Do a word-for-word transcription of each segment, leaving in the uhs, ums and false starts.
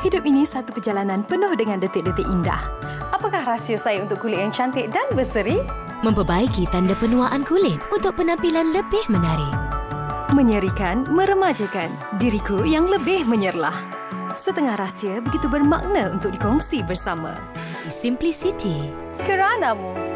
Hidup ini satu perjalanan penuh dengan detik-detik indah. Apakah rahsia saya untuk kulit yang cantik dan berseri? Memperbaiki tanda penuaan kulit untuk penampilan lebih menarik. Menyerikan, meremajakan diriku yang lebih menyerlah. Setengah rahsia begitu bermakna untuk dikongsi bersama. Simplicity. Keranamu.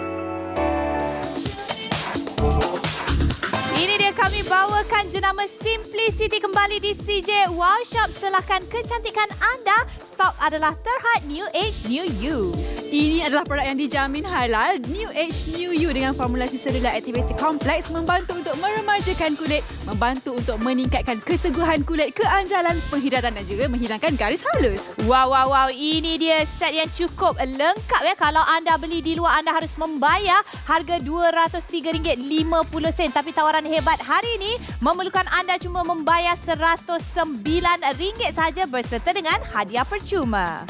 Ini dia kami bawakan jenama Simplicity kembali di C J Wow Shop. Selahkan kecantikan anda. Stok adalah terhad New Age New You. Ini adalah produk yang dijamin halal. New Age New You dengan formulasi selular activated complex membantu untuk meremajakan kulit, membantu untuk meningkatkan keteguhan kulit, keanjalan, penghidratan dan juga menghilangkan garis halus. Wow, wow, wow. Ini dia set yang cukup lengkap ya. Kalau anda beli di luar, anda harus membayar harga dua ratus tiga ringgit lima puluh sen. Tapi tawaran hebat hari ini memerlukan anda cuma membayar seratus sembilan ringgit saja berserta dengan hadiah percuma.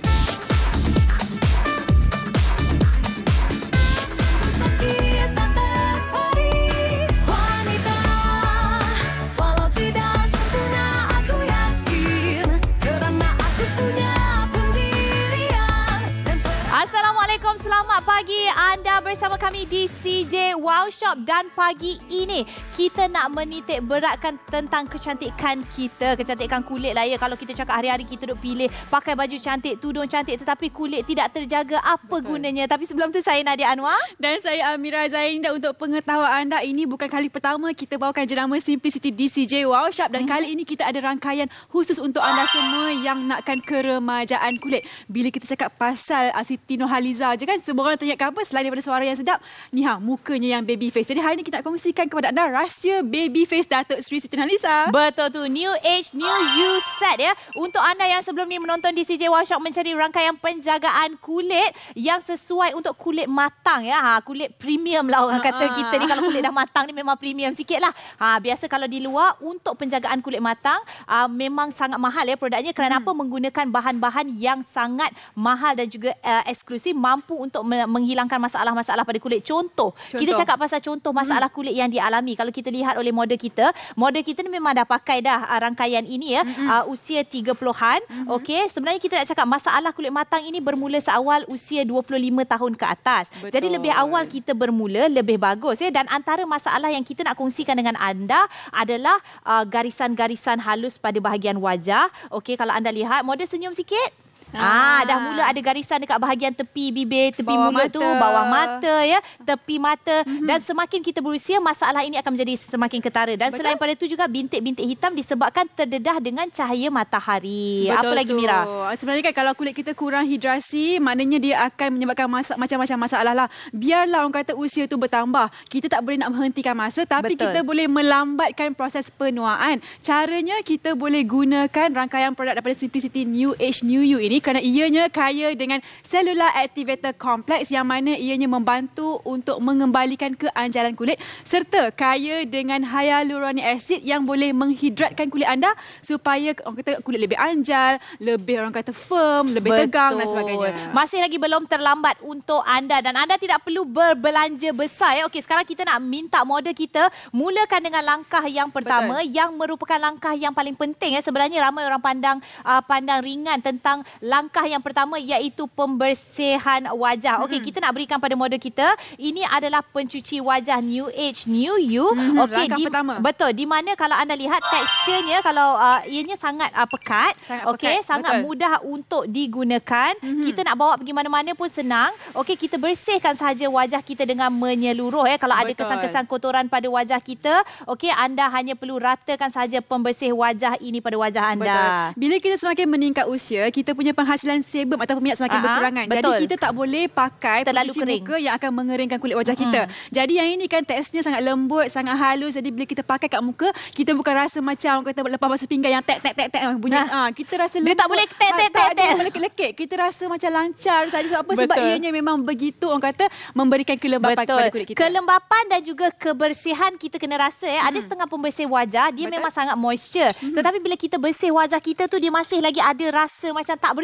Assalamualaikum, selamat pagi. Anda bersama kami di C J Wow Shop dan pagi ini kita nak menitik beratkan tentang kecantikan kita, kecantikan kulit lah ya. Kalau kita cakap hari-hari kita duk pilih pakai baju cantik, tudung cantik tetapi kulit tidak terjaga, apa Betul. gunanya? Tapi sebelum tu saya Nadia Anwar dan saya Amira Zainda. Untuk pengetahuan anda, ini bukan kali pertama kita bawakan jenama Simplicity di C J Wow Shop dan hmm. kali ini kita ada rangkaian khusus untuk anda semua yang nakkan keremajaan kulit. Bila kita cakap pasal Siti Nurhaliza je kan, semua orang tanya apa selain daripada suara yang sedap, ni ha mukanya yang baby face. Jadi hari ini kita nak kongsikan kepada anda rahsia baby face Datuk Seri Siti Nurhaliza. Betul tu, New Age New You set ya. Untuk anda yang sebelum ni menonton di C J Wow Shop mencari rangkaian penjagaan kulit yang sesuai untuk kulit matang ya. Ha, kulit premium lah orang kata kita ni, kalau kulit dah matang ni memang premium sikit lah. Ha, biasa kalau di luar untuk penjagaan kulit matang uh, memang sangat mahal ya produknya. Kerana hmm. apa? Menggunakan bahan-bahan yang sangat mahal dan juga uh, eksklusif, mampu untuk menghilangkan masalah-masalah pada kulit. Contoh, contoh, kita cakap pasal contoh masalah hmm. kulit yang dialami. Kalau kita lihat oleh model kita, model kita ni memang dah pakai dah uh, rangkaian ini ya, hmm. uh, usia tiga puluhan. Hmm. Okey, sebenarnya kita nak cakap masalah kulit matang ini bermula seawal usia dua puluh lima tahun ke atas. Betul. Jadi lebih awal kita bermula lebih bagus ya. Dan antara masalah yang kita nak kongsikan dengan anda adalah uh, garisan-garisan halus pada bahagian wajah. Okey, kalau anda lihat model senyum sikit. Ah, dah mula ada garisan dekat bahagian tepi bibir, tepi bawah mulut mata. tu, bawah mata ya, tepi mata mm-hmm. dan semakin kita berusia masalah ini akan menjadi semakin ketara. Dan Betul. selain pada itu juga bintik-bintik hitam disebabkan terdedah dengan cahaya matahari. Betul Apa lagi tu. Mira? Sebenarnya kan kalau kulit kita kurang hidrasi, maknanya dia akan menyebabkan masa, macam-macam masalah lah. Biarlah orang kata usia tu bertambah, kita tak boleh nak menghentikan masa, tapi Betul. kita boleh melambatkan proses penuaan. Caranya kita boleh gunakan rangkaian produk daripada Simplicity New Age New You ini kerana ianya kaya dengan cellular activator complex yang mana ianya membantu untuk mengembalikan keanjalan kulit serta kaya dengan hyaluronic acid yang boleh menghidratkan kulit anda supaya orang kata kulit lebih anjal, lebih orang kata firm, lebih Betul. tegang dan sebagainya. Masih lagi belum terlambat untuk anda dan anda tidak perlu berbelanja besar ya. Okey, sekarang kita nak minta model kita mulakan dengan langkah yang pertama Betul. yang merupakan langkah yang paling penting ya. Sebenarnya ramai orang pandang uh, pandang ringan tentang langkah yang pertama iaitu pembersihan wajah. Okey, mm-hmm. kita nak berikan pada model kita. Ini adalah pencuci wajah New Age New You. Mm-hmm. Okey, langkah di, pertama. Betul. Di mana kalau anda lihat teksturnya, kalau uh, ianya sangat uh, pekat. Okey, sangat betul. mudah untuk digunakan. Mm-hmm. Kita nak bawa pergi mana-mana pun senang. Okey, kita bersihkan sahaja wajah kita dengan menyeluruh ya. Kalau betul. ada kesan-kesan kotoran pada wajah kita, okey, anda hanya perlu ratakan sahaja pembersih wajah ini pada wajah anda. Betul. Bila kita semakin meningkat usia, kita punya penghasilan sebum ataupun minyak semakin Aa, berkurangan. Betul. Jadi kita tak boleh pakai terlalu pencuci kering. muka yang akan mengeringkan kulit wajah kita. Hmm. Jadi yang ini kan teksturnya sangat lembut, sangat halus. Jadi bila kita pakai kat muka, kita bukan rasa macam kata lepas basuh pinggan yang tek tek tek tek bunyi. Ah, ha, kita rasa dia lembut. tak boleh tek tek tek tek. Lekek-lekek. Kita rasa macam lancar tadi. Sebab apa? Betul. Sebab ianya memang begitu orang kata memberikan kelembapan Betul. kepada kulit kita. Kelembapan dan juga kebersihan kita kena rasa ya. Hmm. Ada setengah pembersih wajah dia Betul. memang sangat moisture. Hmm. Tetapi bila kita bersih wajah kita tu dia masih lagi ada rasa macam tak bersih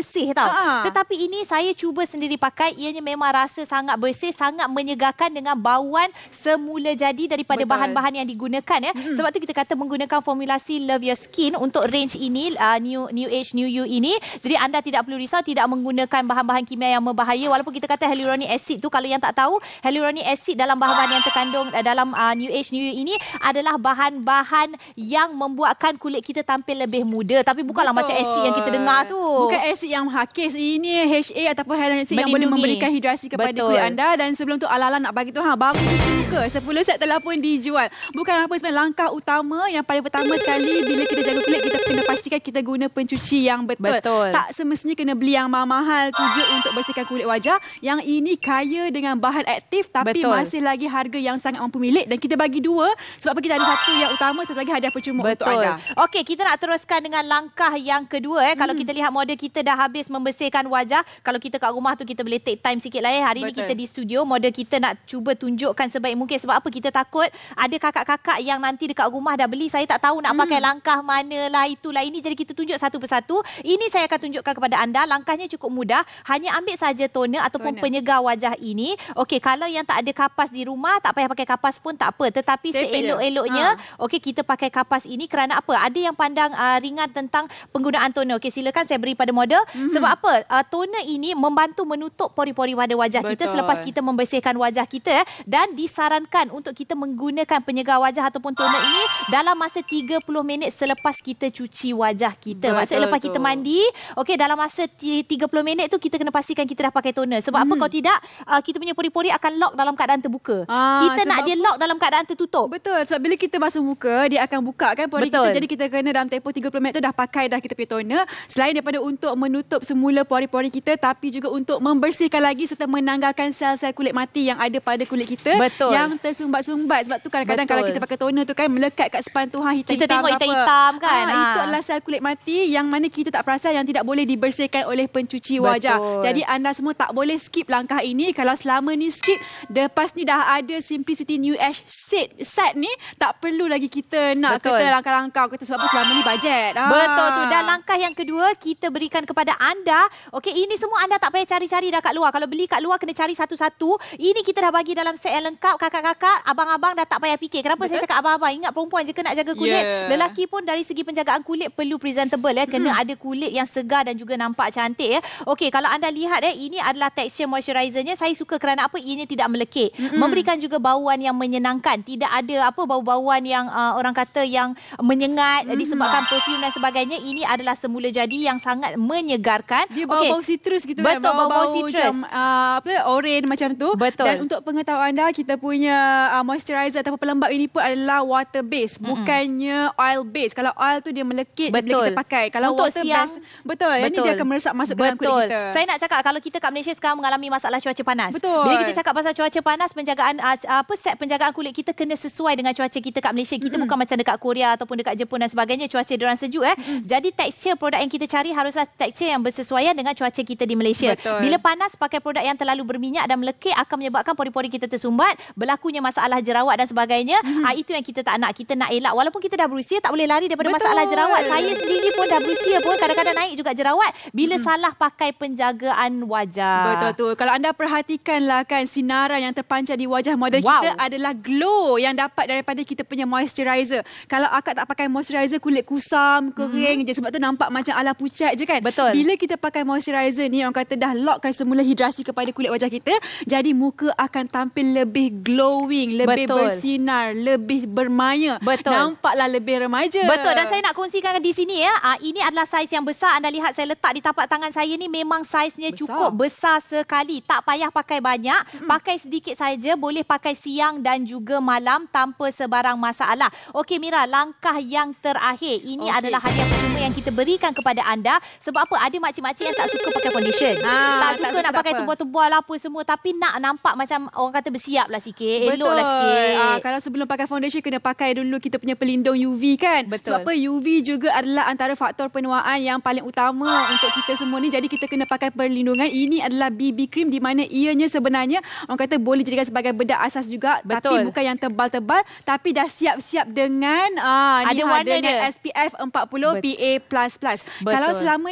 bersih tau. Ha. Tetapi ini saya cuba sendiri pakai, ianya memang rasa sangat bersih, sangat menyegarkan dengan bauan semula jadi daripada Betul. bahan-bahan yang digunakan ya. Mm-hmm. Sebab tu kita kata menggunakan formulasi Love Your Skin untuk range ini, uh, new new age new you ini. Jadi anda tidak perlu risau tidak menggunakan bahan-bahan kimia yang berbahaya. Walaupun kita kata hyaluronic acid tu, kalau yang tak tahu, hyaluronic acid dalam bahan-bahan yang terkandung uh, dalam uh, new age new you ini adalah bahan-bahan yang membuatkan kulit kita tampil lebih muda. Tapi bukanlah Betul. macam acid yang kita dengar tu. Bukan asid yang hakis. Ini H A ataupun hyaluronic acid yang boleh memberikan hidrasi kepada Betul. kulit anda. Dan sebelum tu ala-ala nak bagi tu, ha, baru cuci muka. sepuluh set telah pun dijual. Bukan apa sebenarnya, langkah utama yang paling pertama sekali bila kita jaga kulit, kita kena pastikan kita guna pencuci yang betul. Betul. Tak semestinya kena beli yang mahal-mahal tu je untuk bersihkan kulit wajah. Yang ini kaya dengan bahan aktif tapi Betul. masih lagi harga yang sangat mampu milik. Dan kita bagi dua sebab kita ada satu yang utama, satu lagi hadiah percuma untuk Betul. anda. Okey, kita nak teruskan dengan langkah yang kedua. Eh. Hmm. Kalau kita lihat model kita dah habis membersihkan wajah. Kalau kita kat rumah tu kita boleh take time sikit lah. Eh. Hari Betul. ni kita di studio, model kita nak cuba tunjukkan sebaik mungkin. Sebab apa? Kita takut ada kakak-kakak yang nanti dekat rumah dah beli, saya tak tahu nak pakai Hmm. langkah mana lah, itulah ini. Jadi kita tunjuk satu persatu. Ini saya akan tunjukkan kepada anda. Langkahnya cukup mudah. Hanya ambil saja toner ataupun Toner. penyegar wajah ini. Okey, kalau yang tak ada kapas di rumah, tak payah pakai kapas pun tak apa. Tetapi Tepek je. seelok-eloknya, Ha. okey, kita pakai kapas ini kerana apa? Ada yang pandang uh, ringan tentang penggunaan toner. Okey, silakan saya beri pada model. Mm-hmm. Sebab apa? Uh, toner ini membantu menutup pori-pori pada wajah Betul. kita selepas kita membersihkan wajah kita. Eh. Dan disarankan untuk kita menggunakan penyegar wajah ataupun toner ini dalam masa tiga puluh minit selepas kita cuci wajah kita. Betul Maksudnya lepas tu. kita mandi, okey, dalam masa tiga puluh minit tu kita kena pastikan kita dah pakai toner. Sebab Hmm. apa? Kalau tidak, uh, kita punya pori-pori akan lock dalam keadaan terbuka. Ah, kita nak sebab- dia lock dalam keadaan tertutup. Betul, sebab bila kita basuh muka, dia akan buka kan pori Betul. kita. Jadi kita kena dalam tempoh tiga puluh minit tu dah pakai dah kita punya toner. Selain daripada untuk menutup semula pori-pori kita, tapi juga untuk membersihkan lagi serta menanggalkan sel-sel kulit mati yang ada pada kulit kita. Betul. Yang tersumbat-sumbat. Sebab tu kadang-kadang Betul. kalau kita pakai toner tu kan melekat kat sepan tuhan hitam-hitam. Kita tengok ke apa. hitam-hitam kan. Ah, Ha. Itu adalah sel kulit mati yang mana kita tak perasan yang tidak boleh dibersihkan oleh pencuci wajah. Betul. Jadi anda semua tak boleh skip langkah ini. Kalau selama ni skip, lepas ni dah ada Simplicity New Age set, set ni, tak perlu lagi kita nak Betul. kata langkah-langkah kata sebab apa selama ni bajet. Ah. Betul tu. Dan langkah yang kedua kita berikan kepada anda. Okey, ini semua anda tak payah cari-cari dah kat luar. Kalau beli kat luar kena cari satu-satu. Ini kita dah bagi dalam set yang lengkap. Kakak-kakak, abang-abang dah tak payah fikir. Kenapa Betul. saya cakap abang-abang? Ingat perempuan je ke nak jaga kulit. Yeah. Lelaki pun dari segi penjagaan kulit perlu presentable ya. Kena hmm. ada kulit yang segar dan juga nampak cantik ya. Okey, kalau anda lihat ya, ini adalah texture moisturizernya. Saya suka kerana apa? Ianya tidak melekit. Mm-hmm. Memberikan juga bauan yang menyenangkan. Tidak ada apa bau-bauan yang uh, orang kata yang menyengat mm-hmm. disebabkan perfume dan sebagainya. Ini adalah semula jadi yang sangat menyegarkan. Dia bau-bau citrus gitu kan. Betul, bau-bau citrus. Macam uh, apa orange macam tu. Betul. Dan untuk pengetahuan anda, kita punya uh, moisturizer ataupun pelembap ini pun adalah water base, mm-hmm. bukannya oil base. Kalau oil tu dia melekit Betul. bila kita pakai. Kalau Untuk water siang, base, betul. Yang ni dia akan meresap masuk ke dalam kulit Betul. kita. Saya nak cakap kalau kita kat Malaysia sekarang mengalami masalah cuaca panas. Betul. Bila kita cakap pasal cuaca panas, penjagaan uh, apa set penjagaan kulit kita kena sesuai dengan cuaca kita kat Malaysia. Kita mm-hmm. bukan macam dekat Korea ataupun dekat Jepun dan sebagainya, cuaca diorang sejuk eh. Mm-hmm. Jadi tekstur produk yang kita cari haruslah tekstur yang bersesuaian dengan cuaca kita di Malaysia. Betul. Bila panas pakai produk yang terlalu berminyak dan melekit akan menyebabkan pori-pori kita tersumbat, berlakunya masalah jerawat dan sebagainya. Mm-hmm. Ah, itu yang kita tak nak. Kita nak elak. Walaupun kita dah berusia, tak boleh lari daripada Betul. masalah jerawat. Saya sendiri pun dah berusia pun kadang-kadang naik juga jerawat bila mm-hmm. salah pakai penjagaan wajah. Betul tu. Kalau anda perhatikanlah kan sinaran yang terpancar di wajah model Wow. kita adalah glow yang dapat daripada kita punya moisturizer. Kalau akak tak pakai moisturizer, kulit kusam, kering mm-hmm. je. Sebab tu nampak macam ala pucat je kan. Betul. Bila kita pakai moisturizer ni, orang kata dah lockkan semula hidrasi kepada kulit wajah kita. Jadi muka akan tampil lebih glowing, lebih Betul. bersinar, lebih bermaya. Betul. Nampaklah lebih remaja. Betul, dan saya nak kongsikan di sini ya. Ah, ini adalah saiz yang besar. Anda lihat saya letak di tapak tangan saya ni memang saiznya Besar. cukup besar sekali. Tak payah pakai banyak, mm. pakai sedikit saja. Boleh pakai siang dan juga malam tanpa sebarang masalah. Okey Mira, langkah yang terakhir. Ini Okey. adalah hadiah percuma yang kita berikan kepada anda. Sebab apa? Ada makcik-makcik yang tak suka pakai foundation. Ah, tak tak suka suka nak tak pakai apa. tebal-tebal apa semua. Tapi nak nampak macam orang kata bersiap lah sikit. Eloklah sikit. Ah, kalau sebelum pakai foundation kena pakai dulu kita punya pelindung U V kan. Betul. Sebab apa U V juga adalah antara faktor penuaan yang paling utama untuk kita semua ni. Jadi kita kena pakai perlindungan. Ini adalah B B cream di mana ianya sebenarnya orang kata boleh dijadikan sebagai bedak asas juga. Betul. Tapi bukan yang tebal-tebal. Tapi dah siap-siap dengan ah, Ada ni, warna dengan dia. S P F empat puluh Bet- P A plus plus. Betul. Kalau selama ni kan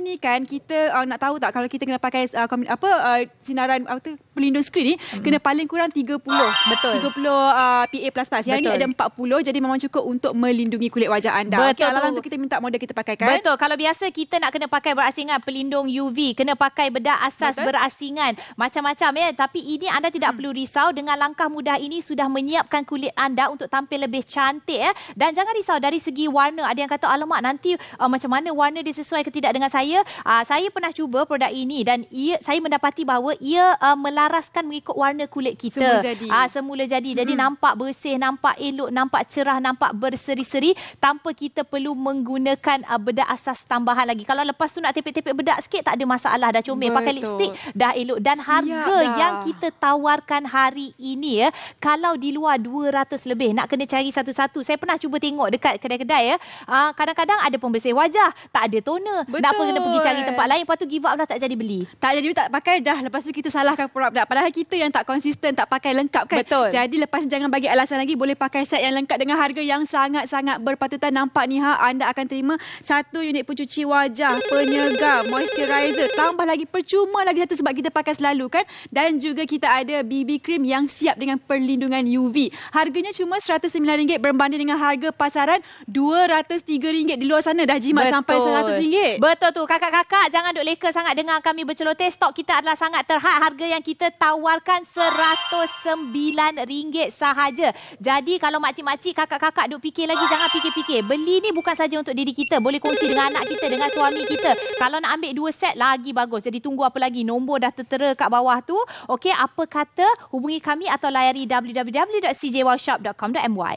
Dan kita uh, nak tahu tak kalau kita kena pakai uh, apa uh, sinaran uh, pelindung skrin ni hmm. kena paling kurang tiga puluh. Betul. tiga puluh uh, P A plus plus. Yang Betul. ni ada empat puluh, jadi memang cukup untuk melindungi kulit wajah anda. Betul. Okey, alalan tu kita minta model kita pakai kan? Betul. Kalau biasa kita nak kena pakai berasingan pelindung U V, kena pakai bedak asas Betul. berasingan, macam-macam ya. Tapi ini anda tidak hmm. perlu risau, dengan langkah mudah ini sudah menyiapkan kulit anda untuk tampil lebih cantik ya. Dan jangan risau dari segi warna. Ada yang kata alamak nanti uh, macam mana warna dia sesuai ke tidak dengan saya. Uh, saya pernah cuba produk ini dan ia, saya mendapati bahawa ia uh, melaraskan mengikut warna kulit kita. Semula jadi. Ah, semula jadi. Hmm. Jadi nampak bersih, nampak elok, nampak cerah, nampak berseri-seri tanpa kita perlu menggunakan uh, bedak asas tambahan lagi. Kalau lepas tu nak tepek-tepek bedak sikit tak ada masalah, dah comel. Pakai lipstick dah elok. Dan Siap harga dah. yang kita tawarkan hari ini ya, kalau di luar dua ratus lebih nak kena cari satu-satu. Saya pernah cuba tengok dekat kedai-kedai ya. Uh, kadang-kadang ada pembersih wajah, tak ada toner. Betul. Nak pun kena pergi cari tempat lain, lepas tu give up dah, tak jadi beli. Tak jadi, tak pakai dah. Lepas tu kita salahkan produk. Padahal kita yang tak konsisten, tak pakai lengkap kan. Betul. Jadi lepas jangan bagi alasan lagi, boleh pakai set yang lengkap dengan harga yang sangat-sangat berpatutan. Nampak ni ha, anda akan terima satu unit pencuci wajah, penyegar, moisturizer, tambah lagi percuma lagi satu sebab kita pakai selalu kan. Dan juga kita ada B B cream yang siap dengan perlindungan U V. Harganya cuma seratus sembilan ringgit berbanding dengan harga pasaran dua ratus tiga ringgit. Di luar sana dah jimat Betul. sampai seratus ringgit. Betul tu. Kakak-kakak jangan duk leka sangat dengan kami berceloteh. Stok kita adalah sangat terhad. Harga yang kita tawarkan seratus sembilan ringgit sahaja. Jadi kalau makcik-makcik, kakak-kakak duk fikir lagi, jangan fikir-fikir. Beli ni bukan saja untuk diri kita. Boleh kongsi dengan anak kita, dengan suami kita. Kalau nak ambil dua set lagi bagus. Jadi tunggu apa lagi? Nombor dah tertera kat bawah tu. Okey, apa kata hubungi kami atau layari w w w dot c j wow shop dot com dot m y.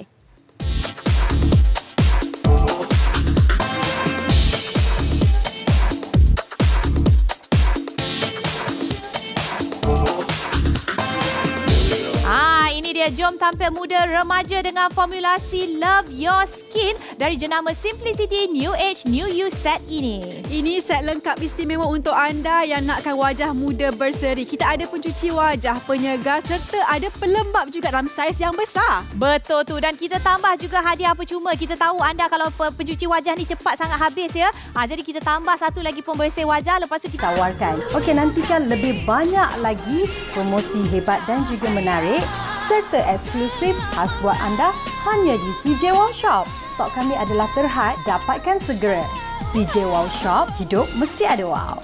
Jom tampil muda remaja dengan formulasi Love Your Skin dari jenama Simplicity New Age New You Set ini. Ini set lengkap istimewa untuk anda yang nakkan wajah muda berseri. Kita ada pencuci wajah, penyegar serta ada pelembap juga dalam saiz yang besar. Betul tu. Dan kita tambah juga hadiah percuma. Kita tahu anda kalau pencuci wajah ni cepat sangat habis ya. Ha, jadi kita tambah satu lagi pembersih wajah, lepas tu kita tawarkan. Okey, nantikan lebih banyak lagi promosi hebat dan juga menarik serta eksklusif khas buat anda hanya di C J Wow Shop. Stok kami adalah terhad, dapatkan segera. C J Wow Shop, hidup mesti ada wow.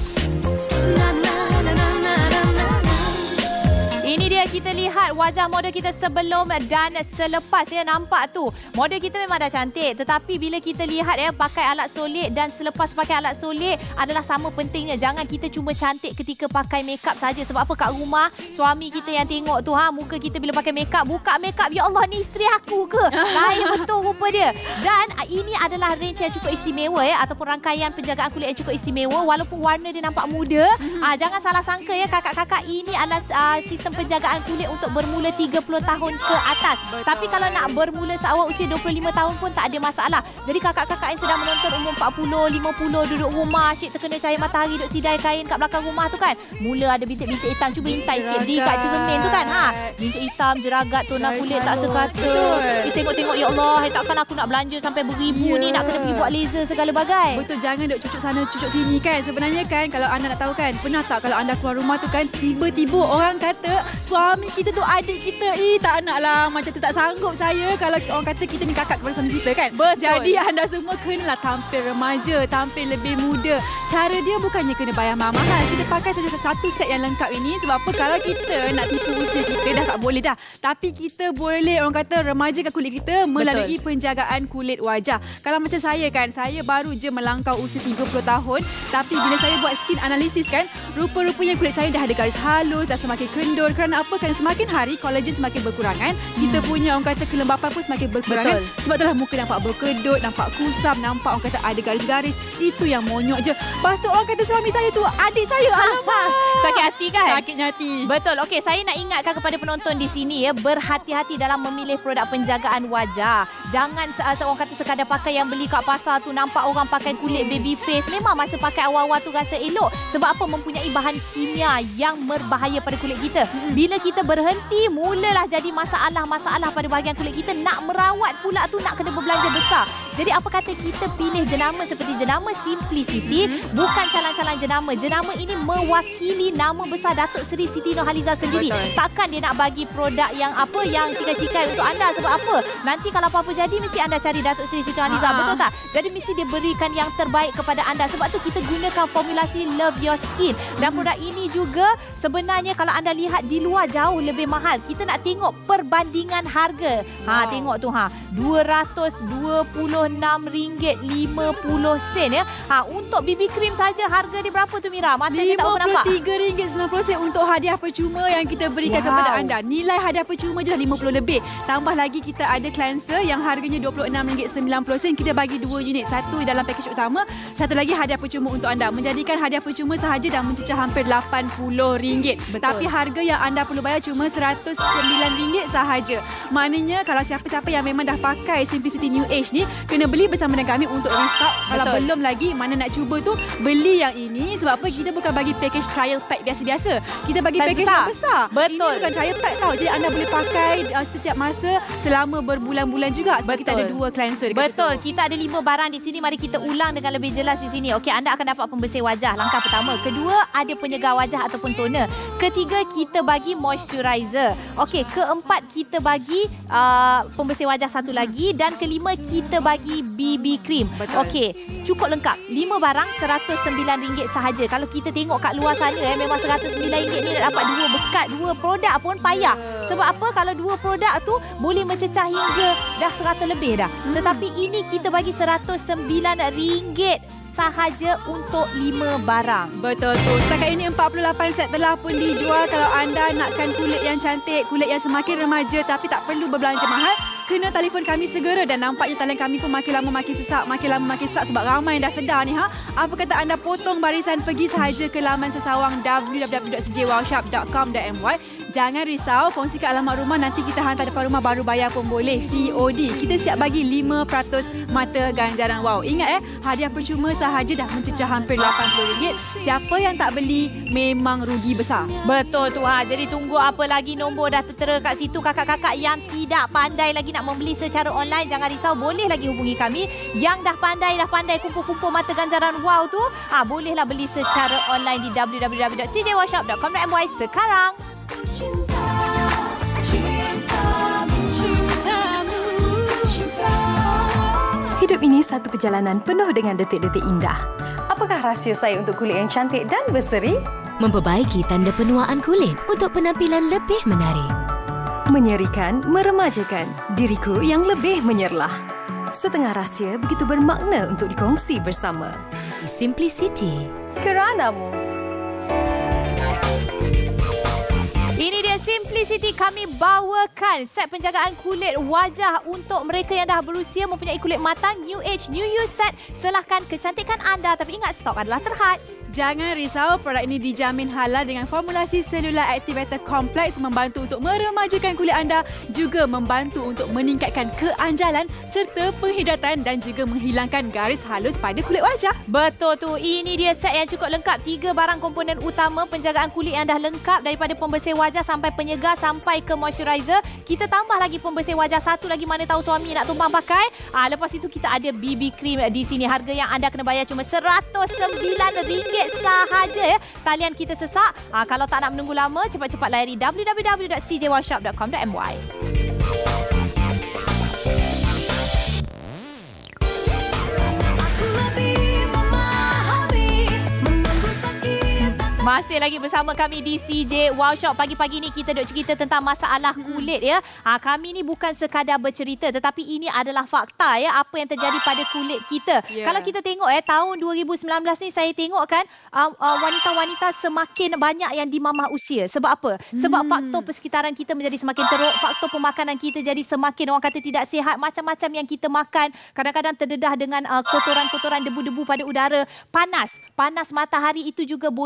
Ini dia, kita lihat wajah model kita sebelum dan selepas ya. Nampak tu, model kita memang dah cantik, tetapi bila kita lihat ya, pakai alat solid dan selepas pakai alat solid adalah sama pentingnya. Jangan kita cuma cantik ketika pakai makeup saja. Sebab apa? Kat rumah suami kita yang tengok tu ha, muka kita bila pakai makeup, buka makeup, ya Allah ni isteri aku ke? Lain betul rupa dia. Dan ini adalah range yang cukup istimewa ya, ataupun rangkaian penjagaan kulit yang cukup istimewa. Walaupun warna dia nampak muda, ha, jangan salah sangka ya kakak-kakak, ini adalah uh, sistem penjagaan kulit untuk bermula tiga puluh tahun ke atas. Betul. Tapi kalau nak bermula seawal usia dua puluh lima tahun pun tak ada masalah. Jadi kakak-kakak yang sedang menonton umur empat puluh, lima puluh, duduk rumah, asyik terkena cahaya matahari, duduk sidai kain kat belakang rumah tu kan. Mula ada bintik-bintik hitam, cuba intai sikit di kat cermin tu kan. Ha, bintik hitam, jeragat, tona kulit tak sekata. Kita tengok-tengok, ya Allah, takkan aku nak belanja sampai beribu yeah. ni, nak kena pergi buat laser segala bagai. Betul, jangan duk cucuk sana, cucuk sini kan. Sebenarnya kan, kalau anda nak tahu kan, pernah tak kalau anda keluar rumah tu kan, tiba-tiba orang kata suami kita tu adik kita. Eh, tak nak lah. Macam tu tak sanggup saya kalau orang kata kita ni kakak kepada suami kita kan. Betul. Jadi anda semua kenalah tampil remaja, tampil lebih muda. Cara dia bukannya kena bayar mahal-mahal. Kita pakai saja satu set yang lengkap ini. Sebab apa? Kalau kita nak tipu usia kita dah tak boleh dah. Tapi kita boleh orang kata remajakan kulit kita melalui Betul. penjagaan kulit wajah. Kalau macam saya kan, saya baru je melangkau usia tiga puluh tahun. Tapi bila saya buat skin analysis kan, rupa-rupanya kulit saya dah ada garis halus, dah semakin kendor. Kerana apa? Kerana semakin hari kolagen semakin berkurangan, hmm. kita punya orang kata kelembapan pun semakin berkurangan. Betul. Sebab itulah muka nampak berkedut, nampak kusam, nampak orang kata ada garis-garis. Itu yang monyok je. Lepas tu orang kata suami saya tu adik saya. Alamak. Sakit hati kan? Sakit hati. Betul. Okey, saya nak ingatkan kepada penonton di sini ya, berhati-hati dalam memilih produk penjagaan wajah. Jangan seorang kata sekadar pakai yang beli kat pasar tu, nampak orang pakai kulit baby face. Memang masa pakai awal-awal tu rasa elok. Sebab apa? Mempunyai bahan kimia yang berbahaya pada kulit kita. Bila kita berhenti, mulalah jadi masalah-masalah pada bahagian kulit kita. Nak merawat pula tu nak kena berbelanja besar. Jadi apa kata kita pilih jenama seperti jenama Simplicity, mm-hmm. bukan calang-calang jenama. Jenama ini mewakili nama besar Datuk Seri Siti Nurhaliza sendiri. Betul. Takkan dia nak bagi produk yang apa yang cikai-cikai untuk anda. Sebab apa? Nanti kalau apa-apa jadi mesti anda cari Datuk Seri Siti Nurhaliza. Ha. Betul tak? Jadi mesti dia berikan yang terbaik kepada anda. Sebab tu kita gunakan formulasi Love Your Skin. Dan produk ini juga sebenarnya kalau anda lihat di luar jauh lebih mahal. Kita nak tengok perbandingan harga. Ha, wow. Tengok tu ha. dua ratus dua puluh enam ringgit lima puluh sen ya. Ha, untuk B B cream saja harga dia berapa tu Mira? Mata saya tak nampak. lima puluh tiga ringgit sembilan puluh sen untuk hadiah percuma yang kita berikan wow. kepada anda. Nilai hadiah percuma je dah lima puluh lebih. Tambah lagi kita ada cleanser yang harganya dua puluh enam ringgit sembilan puluh sen. Kita bagi dua unit. Satu dalam pakej utama, satu lagi hadiah percuma untuk anda. Menjadikan hadiah percuma sahaja dah mencecah hampir lapan puluh ringgit. Betul. Tapi harga yang anda perlu bayar cuma seratus sembilan ringgit sahaja. Maknanya kalau siapa-siapa yang memang dah pakai Simplicity New Age ni, kena beli bersama dengan kami untuk restock. Kalau Betul. belum lagi, mana nak cuba tu, beli yang ini. Sebab apa? Kita bukan bagi package trial pack biasa-biasa. Kita bagi Size package besar. yang besar. Betul. Ini bukan trial pack tau. Jadi anda boleh pakai uh, setiap masa selama berbulan-bulan juga. Sebab Betul. kita ada dua cleanser. Betul. Kita ada lima barang di sini. Mari kita ulang dengan lebih jelas di sini. Okey, anda akan dapat pembersih wajah. Langkah pertama. Kedua, ada penyegar wajah ataupun toner. Ketiga, kita bagi moisturizer. Okey, keempat, kita bagi uh, pembersih wajah satu lagi. Dan kelima, kita bagi B B cream. Okey, cukup lengkap. Lima barang seratus sembilan ringgit sahaja. Kalau kita tengok kat luar sana eh, memang seratus sembilan ringgit ni nak dapat dua bekat, dua produk pun payah. Sebab apa? Kalau dua produk tu boleh mencecah hingga dah seratus lebih dah. Hmm. Tetapi ini kita bagi seratus sembilan ringgit sahaja untuk lima barang. Betul tu. Setakat ini empat puluh lapan set telah pun dijual. Kalau anda nakkan kulit yang cantik, kulit yang semakin remaja tapi tak perlu berbelanja mahal, kena telefon kami segera. Dan nampaknya talian kami pun makin lama makin sesak, makin lama makin sesak sebab ramai yang dah sedar ni ha. Apa kata anda potong barisan, pergi sahaja ke laman sesawang w w w dot c j wow shop dot com dot m y. Jangan risau, kongsikan alamat rumah, nanti kita hantar depan rumah, baru bayar pun boleh. C O D. Kita siap bagi lima peratus mata ganjaran wow. Ingat eh, hadiah percuma sahaja dah mencecah hampir lapan puluh ringgit. Siapa yang tak beli memang rugi besar. Betul tu ha. Jadi tunggu apa lagi, nombor dah tertera kat situ. Kakak-kakak yang tidak pandai lagi nak membeli secara online, jangan risau, boleh lagi hubungi kami. Yang dah pandai dah pandai kumpul-kumpul mata ganjaran wow tu, ha, bolehlah beli secara online di w w w dot c j wow shop dot com dot m y sekarang. Hidup ini satu perjalanan penuh dengan detik-detik indah. Apakah rahsia saya untuk kulit yang cantik dan berseri? Memperbaiki tanda penuaan kulit untuk penampilan lebih menarik. Menyerikan, meremajakan diriku yang lebih menyerlah. Setengah rahsia begitu bermakna untuk dikongsi bersama. Simplicity. Keranamu. Ini dia Simplicity, kami bawakan set penjagaan kulit wajah untuk mereka yang dah berusia, mempunyai kulit matang, New Age, New You set. Selahkan kecantikan anda, tapi ingat stok adalah terhad. Jangan risau, produk ini dijamin halal dengan formulasi Cellular Activator Complex, membantu untuk meremajakan kulit anda, juga membantu untuk meningkatkan keanjalan serta penghidratan dan juga menghilangkan garis halus pada kulit wajah. Betul tu, ini dia set yang cukup lengkap. Tiga barang komponen utama penjagaan kulit yang dah lengkap, daripada pembersih wajah sampai penyegar sampai ke moisturizer. Kita tambah lagi pembersih wajah satu lagi, mana tahu suami nak tumpang pakai. Ah, lepas itu kita ada B B cream di sini. Harga yang anda kena bayar cuma seratus sembilan ringgit sahaja ya. Talian kita sesak. Ha, kalau tak nak menunggu lama, cepat-cepat layari w w w dot c j wow shop dot com dot m y. Masih lagi bersama kami di C J Wow Shop. Pagi-pagi ni kita duk cerita tentang masalah kulit ya. Ha, kami ni bukan sekadar bercerita, tetapi ini adalah fakta ya, apa yang terjadi pada kulit kita. Yeah. Kalau kita tengok eh tahun dua ribu sembilan belas ni, saya tengok kan uh, uh, wanita-wanita semakin banyak yang dimamah usia. Sebab apa? Sebab hmm. faktor persekitaran kita menjadi semakin teruk, faktor pemakanan kita jadi semakin, orang kata, tidak sihat. Macam-macam yang kita makan, kadang-kadang terdedah dengan uh, kotoran-kotoran, debu-debu pada udara. Panas, panas matahari itu juga boleh menyebabkan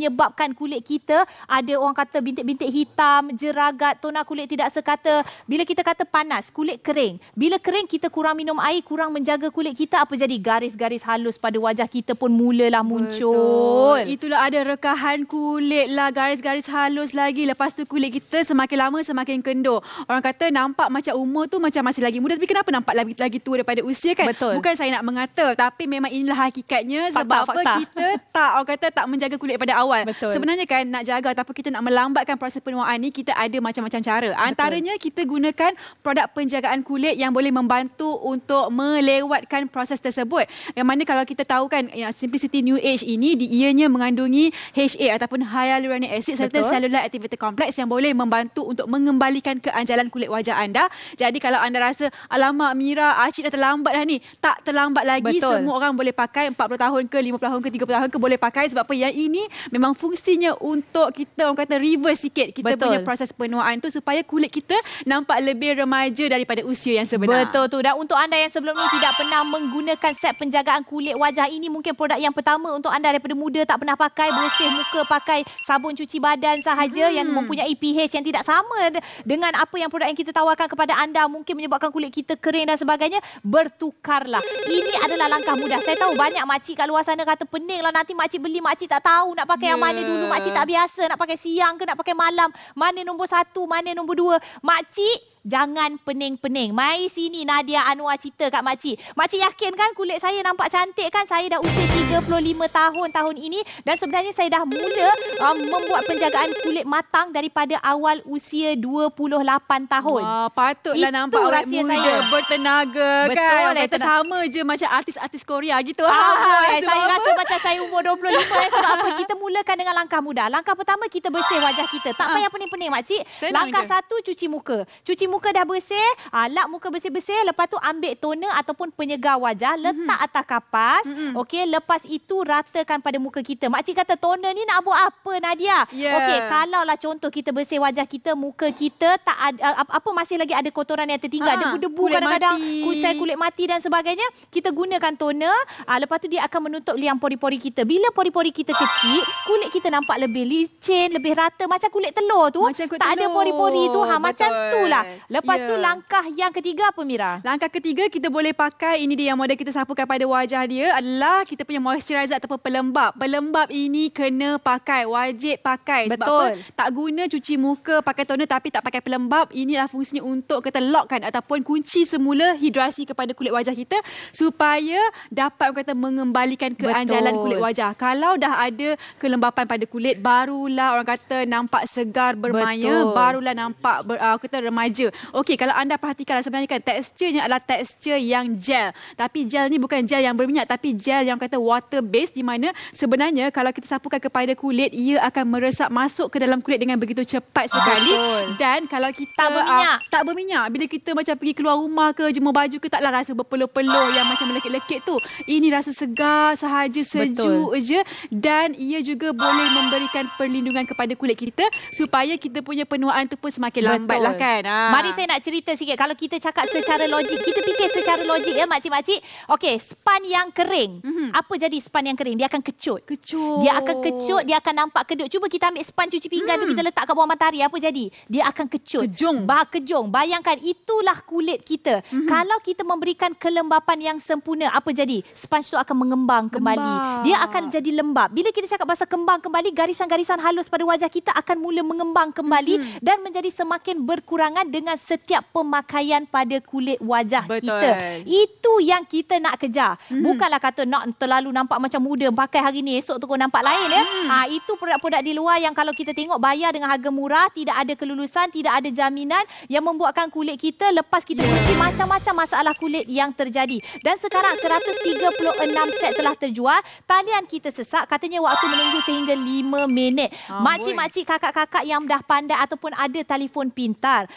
menyebabkan kulit kita ada orang kata bintik-bintik hitam, jeragat, tona kulit tidak sekata. Bila kita kata panas, kulit kering. Bila kering, kita kurang minum air, kurang menjaga kulit kita, apa jadi? Garis-garis halus pada wajah kita pun mulalah muncul. Betul. Itulah ada rekahan kulit lah, garis-garis halus lagi. Lepas tu kulit kita semakin lama semakin kendur. Orang kata nampak macam umur tu macam masih lagi muda, tapi kenapa nampak lagi, lagi tua daripada usia kan? Betul. Bukan saya nak mengata, tapi memang inilah hakikatnya. Fakta, sebab fakta. apa kita tak, orang kata tak menjaga kulit pada awal. Betul. Sebenarnya kan nak jaga ataupun kita nak melambatkan proses penuaan ni, kita ada macam-macam cara. Antaranya Betul. kita gunakan produk penjagaan kulit yang boleh membantu untuk melewatkan proses tersebut. Yang mana kalau kita tahu kan, ya, Simplicity New Age ini di, ianya mengandungi H A ataupun hyaluronic acid serta Betul. cellular activator complex yang boleh membantu untuk mengembalikan keanjalan kulit wajah anda. Jadi kalau anda rasa, alamak Mira, Acik dah terlambat dah ni. Tak terlambat lagi. Betul. Semua orang boleh pakai, empat puluh tahun ke, lima puluh tahun ke, tiga puluh tahun ke boleh pakai. Sebab apa? Yang ini memang fungsinya untuk kita, orang kata reverse sikit kita Betul. punya proses penuaan tu supaya kulit kita nampak lebih remaja daripada usia yang sebenar. Betul tu. Dan untuk anda yang sebelum ni tidak pernah menggunakan set penjagaan kulit wajah, ini mungkin produk yang pertama untuk anda daripada muda tak pernah pakai, bersih muka pakai sabun cuci badan sahaja hmm. yang mempunyai pH yang tidak sama dengan apa yang produk yang kita tawarkan kepada anda, mungkin menyebabkan kulit kita kering dan sebagainya. Bertukarlah. Ini adalah langkah mudah. Saya tahu banyak makcik kat luar sana kata pening lah, nanti makcik beli, makcik tak tahu nak pakai yeah. yang mana dulu, makcik tak biasa nak pakai siang ke nak pakai malam, mana nombor satu, mana nombor dua. Makcik, jangan pening-pening. Mai sini Nadia Anwar cerita kat makcik. Makcik yakin kan kulit saya nampak cantik kan? Saya dah usia tiga puluh lima tahun tahun ini dan sebenarnya saya dah mula um, membuat penjagaan kulit matang daripada awal usia dua puluh lapan tahun. Wah, patutlah Itu nampak awet rahsia muda, saya. bertenaga. Betul, kan? Orang eh, kata tenang. sama je macam artis-artis Korea gitu. Ah, Sebab saya apa? rasa macam saya umur dua puluh lima eh. Sebab apa? Kita mulakan dengan langkah mudah. Langkah pertama, kita bersih wajah kita. Tak payah pening-pening makcik. Senang Langkah je. satu, cuci muka. Cuci muka dah bersih, ah, lap muka bersih-bersih. Lepas tu ambil toner ataupun penyegar wajah, letak mm-hmm. atas kapas. Mm-hmm. Okey, lepas itu ratakan pada muka kita. Makcik kata toner ni nak buat apa Nadia? Yeah. Okey, kalaulah contoh kita bersih wajah kita, muka kita tak ada apa masih lagi ada kotoran yang tertinggal, Ha, debu-debu kulit kadang-kadang, mati. kusai kulit mati dan sebagainya, kita gunakan toner. Ah, lepas tu dia akan menutup liang pori-pori kita. Bila pori-pori kita kecil, kulit kita nampak lebih licin, lebih rata macam kulit telur tu. Macam kulit tak telur. ada pori-pori tu. Ha, Betul. macam tu lah. Lepas Ya. tu langkah yang ketiga apa Mira? Langkah ketiga kita boleh pakai, ini dia yang model kita sapukan pada wajah dia, adalah kita punya moisturizer ataupun pelembap. Pelembap ini kena pakai, wajib pakai. Sebab Betul. apa? Tak guna cuci muka pakai toner tapi tak pakai pelembap. Inilah fungsinya untuk kita lockkan ataupun kunci semula hidrasi kepada kulit wajah kita supaya dapat orang kata mengembalikan keanjalan Betul. kulit wajah. Kalau dah ada kelembapan pada kulit, barulah orang kata nampak segar bermaya, Betul. barulah nampak ber, uh, kita remaja. Okey, kalau anda perhatikan sebenarnya kan teksturnya adalah tekstur yang gel. Tapi gel ni bukan gel yang berminyak, tapi gel yang kata water based, di mana sebenarnya kalau kita sapukan kepada kulit, ia akan meresap masuk ke dalam kulit dengan begitu cepat sekali. Betul. Dan kalau kita Tak berminyak. Uh, tak berminyak. Bila kita macam pergi keluar rumah ke jemur baju ke, taklah rasa berpeluh-peluh yang macam melekit-lekit tu. Ini rasa segar sahaja, sejuk je, dan ia juga boleh memberikan perlindungan kepada kulit kita supaya kita punya penuaan tu pun semakin lambat lah kan. Ha. Mari saya nak cerita sikit. Kalau kita cakap secara logik, kita fikir secara logik ya makcik-makcik. Okey, span yang kering. Mm-hmm. Apa jadi span yang kering? Dia akan kecut. Kecut. Dia akan kecut, dia akan nampak kedut. Cuba kita ambil span cuci pinggan hmm. tu, kita letak kat bawah matahari, apa jadi? Dia akan kecut. Kejung. Bah kejung. Bayangkan itulah kulit kita. Mm-hmm. Kalau kita memberikan kelembapan yang sempurna, apa jadi? Sponge tu akan mengembang kembali. Lembab. Dia akan jadi lembab. Bila kita cakap pasal kembang kembali, garisan-garisan halus pada wajah kita akan mula mengembang kembali mm-hmm. dan menjadi semakin berkurangan dengan setiap pemakaian pada kulit wajah Betul. kita. Itu yang kita nak kejar. Mm-hmm. Bukanlah kata nak terlalu nampak macam muda, pakai hari ni, esok tu kau nampak lain ya. Mm. Ha, itu produk-produk di luar yang kalau kita tengok bayar dengan harga murah, tidak ada kelulusan, tidak ada jaminan, yang membuatkan kulit kita lepas kita berhenti macam-macam masalah kulit yang terjadi. Dan sekarang seratus tiga puluh enam set telah terjual. Talian kita sesak, katanya waktu menunggu sehingga lima minit. Amboi. Makcik-makcik, kakak-kakak yang dah pandai ataupun ada telefon pintar, apa kata